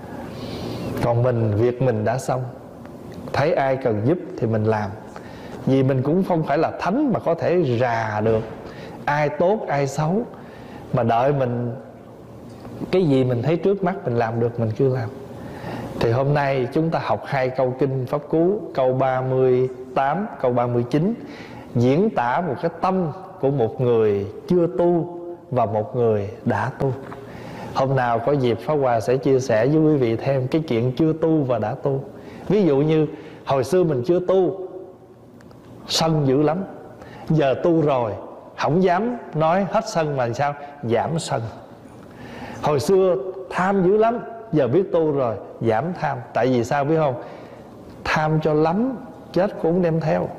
Còn mình, việc mình đã xong. Thấy ai cần giúp thì mình làm. Vì mình cũng không phải là thánh mà có thể rà được ai tốt ai xấu, mà đợi mình cái gì mình thấy trước mắt mình làm được mình cứ làm. Thì hôm nay chúng ta học hai câu kinh Pháp Cú, câu ba mươi tám, câu ba mươi chín, diễn tả một cái tâm của một người chưa tu và một người đã tu. Hôm nào có dịp Pháp Hòa sẽ chia sẻ với quý vị thêm cái chuyện chưa tu và đã tu. Ví dụ như hồi xưa mình chưa tu, sân dữ lắm, giờ tu rồi không dám nói hết sân mà sao? Giảm sân. Hồi xưa tham dữ lắm, giờ biết tu rồi giảm tham. Tại vì sao biết không? Tham cho lắm chết cũng đem theo,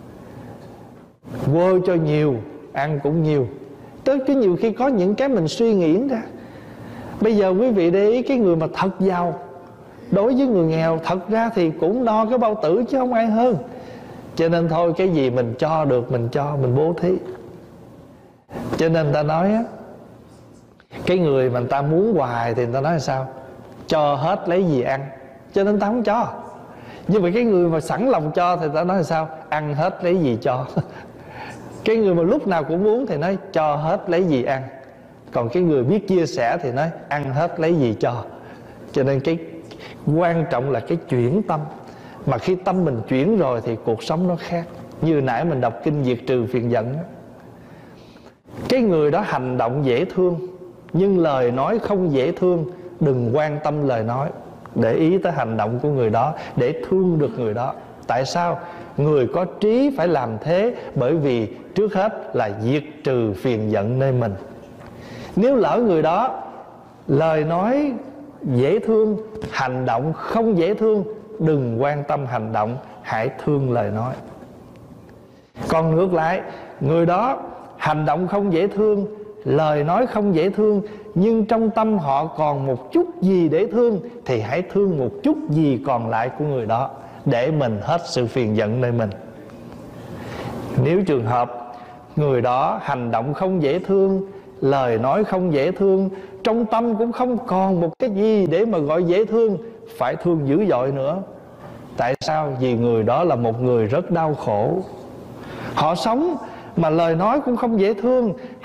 quơ cho nhiều ăn cũng nhiều. Tới cái nhiều khi có những cái mình suy nghĩ ra. Bây giờ quý vị để ý, cái người mà thật giàu đối với người nghèo thật ra thì cũng no cái bao tử chứ không ai hơn. Cho nên thôi, cái gì mình cho được mình cho, mình bố thí. Cho nên ta nói á, cái người mà người ta muốn hoài thì người ta nói là sao? Cho hết lấy gì ăn. Cho nên ta không cho. Nhưng mà cái người mà sẵn lòng cho thì ta nói là sao? Ăn hết lấy gì cho. Cái người mà lúc nào cũng muốn thì nói cho hết lấy gì ăn. Còn cái người biết chia sẻ thì nói ăn hết lấy gì cho. Cho nên cái quan trọng là cái chuyển tâm. Mà khi tâm mình chuyển rồi thì cuộc sống nó khác. Như nãy mình đọc kinh diệt trừ phiền giận đó. Cái người đó hành động dễ thương nhưng lời nói không dễ thương, đừng quan tâm lời nói, để ý tới hành động của người đó để thương được người đó. Tại sao? Người có trí phải làm thế, bởi vì trước hết là diệt trừ phiền giận nơi mình. Nếu lỡ người đó lời nói dễ thương, hành động không dễ thương, đừng quan tâm hành động, hãy thương lời nói. Còn ngược lại, người đó hành động không dễ thương, lời nói không dễ thương, nhưng trong tâm họ còn một chút gì để thương, thì hãy thương một chút gì còn lại của người đó, để mình hết sự phiền giận nơi mình. Nếu trường hợp người đó hành động không dễ thương, lời nói không dễ thương, trong tâm cũng không còn một cái gì để mà gọi dễ thương, phải thương dữ dội nữa. Tại sao? Vì người đó là một người rất đau khổ. Họ sống mà lời nói cũng không dễ thương,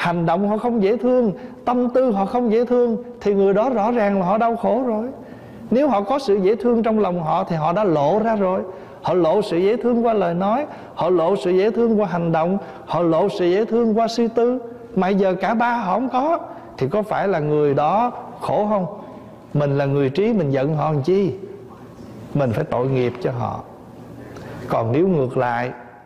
hành động họ không dễ thương, tâm tư họ không dễ thương, thì người đó rõ ràng là họ đau khổ rồi. Nếu họ có sự dễ thương trong lòng họ thì họ đã lộ ra rồi. Họ lộ sự dễ thương qua lời nói, họ lộ sự dễ thương qua hành động, họ lộ sự dễ thương qua suy tư. Mà giờ cả ba họ không có, thì có phải là người đó khổ không? Mình là người trí, mình giận họ làm chi? Mình phải tội nghiệp cho họ. Còn nếu ngược lại,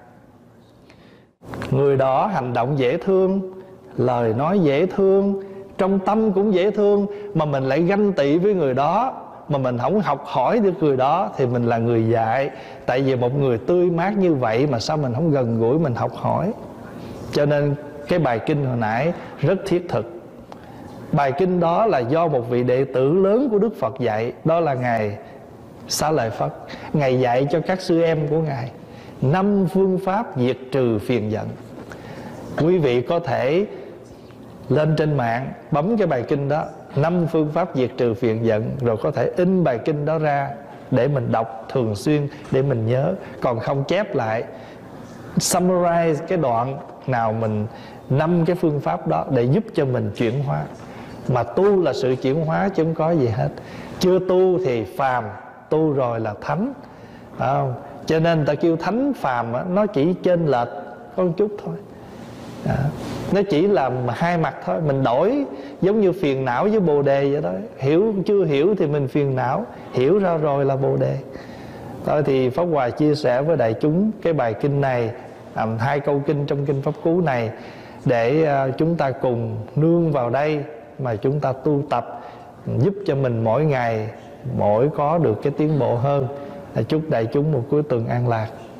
người đó hành động dễ thương, lời nói dễ thương, trong tâm cũng dễ thương, mà mình lại ganh tị với người đó, mà mình không học hỏi được người đó, thì mình là người dại. Tại vì một người tươi mát như vậy mà sao mình không gần gũi, mình học hỏi. Cho nên cái bài kinh hồi nãy rất thiết thực. Bài kinh đó là do một vị đệ tử lớn của Đức Phật dạy. Đó là Ngài Xá Lợi Phất. Ngài dạy cho các sư em của Ngài năm phương pháp diệt trừ phiền giận. Quý vị có thể lên trên mạng bấm cái bài kinh đó, năm phương pháp diệt trừ phiền giận, rồi có thể in bài kinh đó ra để mình đọc thường xuyên, để mình nhớ. Còn không chép lại, summarize cái đoạn nào mình năm cái phương pháp đó để giúp cho mình chuyển hóa. Mà tu là sự chuyển hóa chứ không có gì hết. Chưa tu thì phàm, tu rồi là thánh, phải không? Cho nên ta kêu thánh phàm á, nó chỉ chênh lệch có một chút thôi. Đó. Nó chỉ là hai mặt thôi. Mình đổi giống như phiền não với bồ đề vậy đó. Hiểu chưa hiểu thì mình phiền não, hiểu ra rồi là bồ đề. Thôi thì Pháp Hòa chia sẻ với đại chúng cái bài kinh này, à, hai câu kinh trong kinh Pháp Cú này, để à, chúng ta cùng nương vào đây mà chúng ta tu tập, giúp cho mình mỗi ngày mỗi có được cái tiến bộ hơn. Chúc đại chúng một cuối tuần an lạc.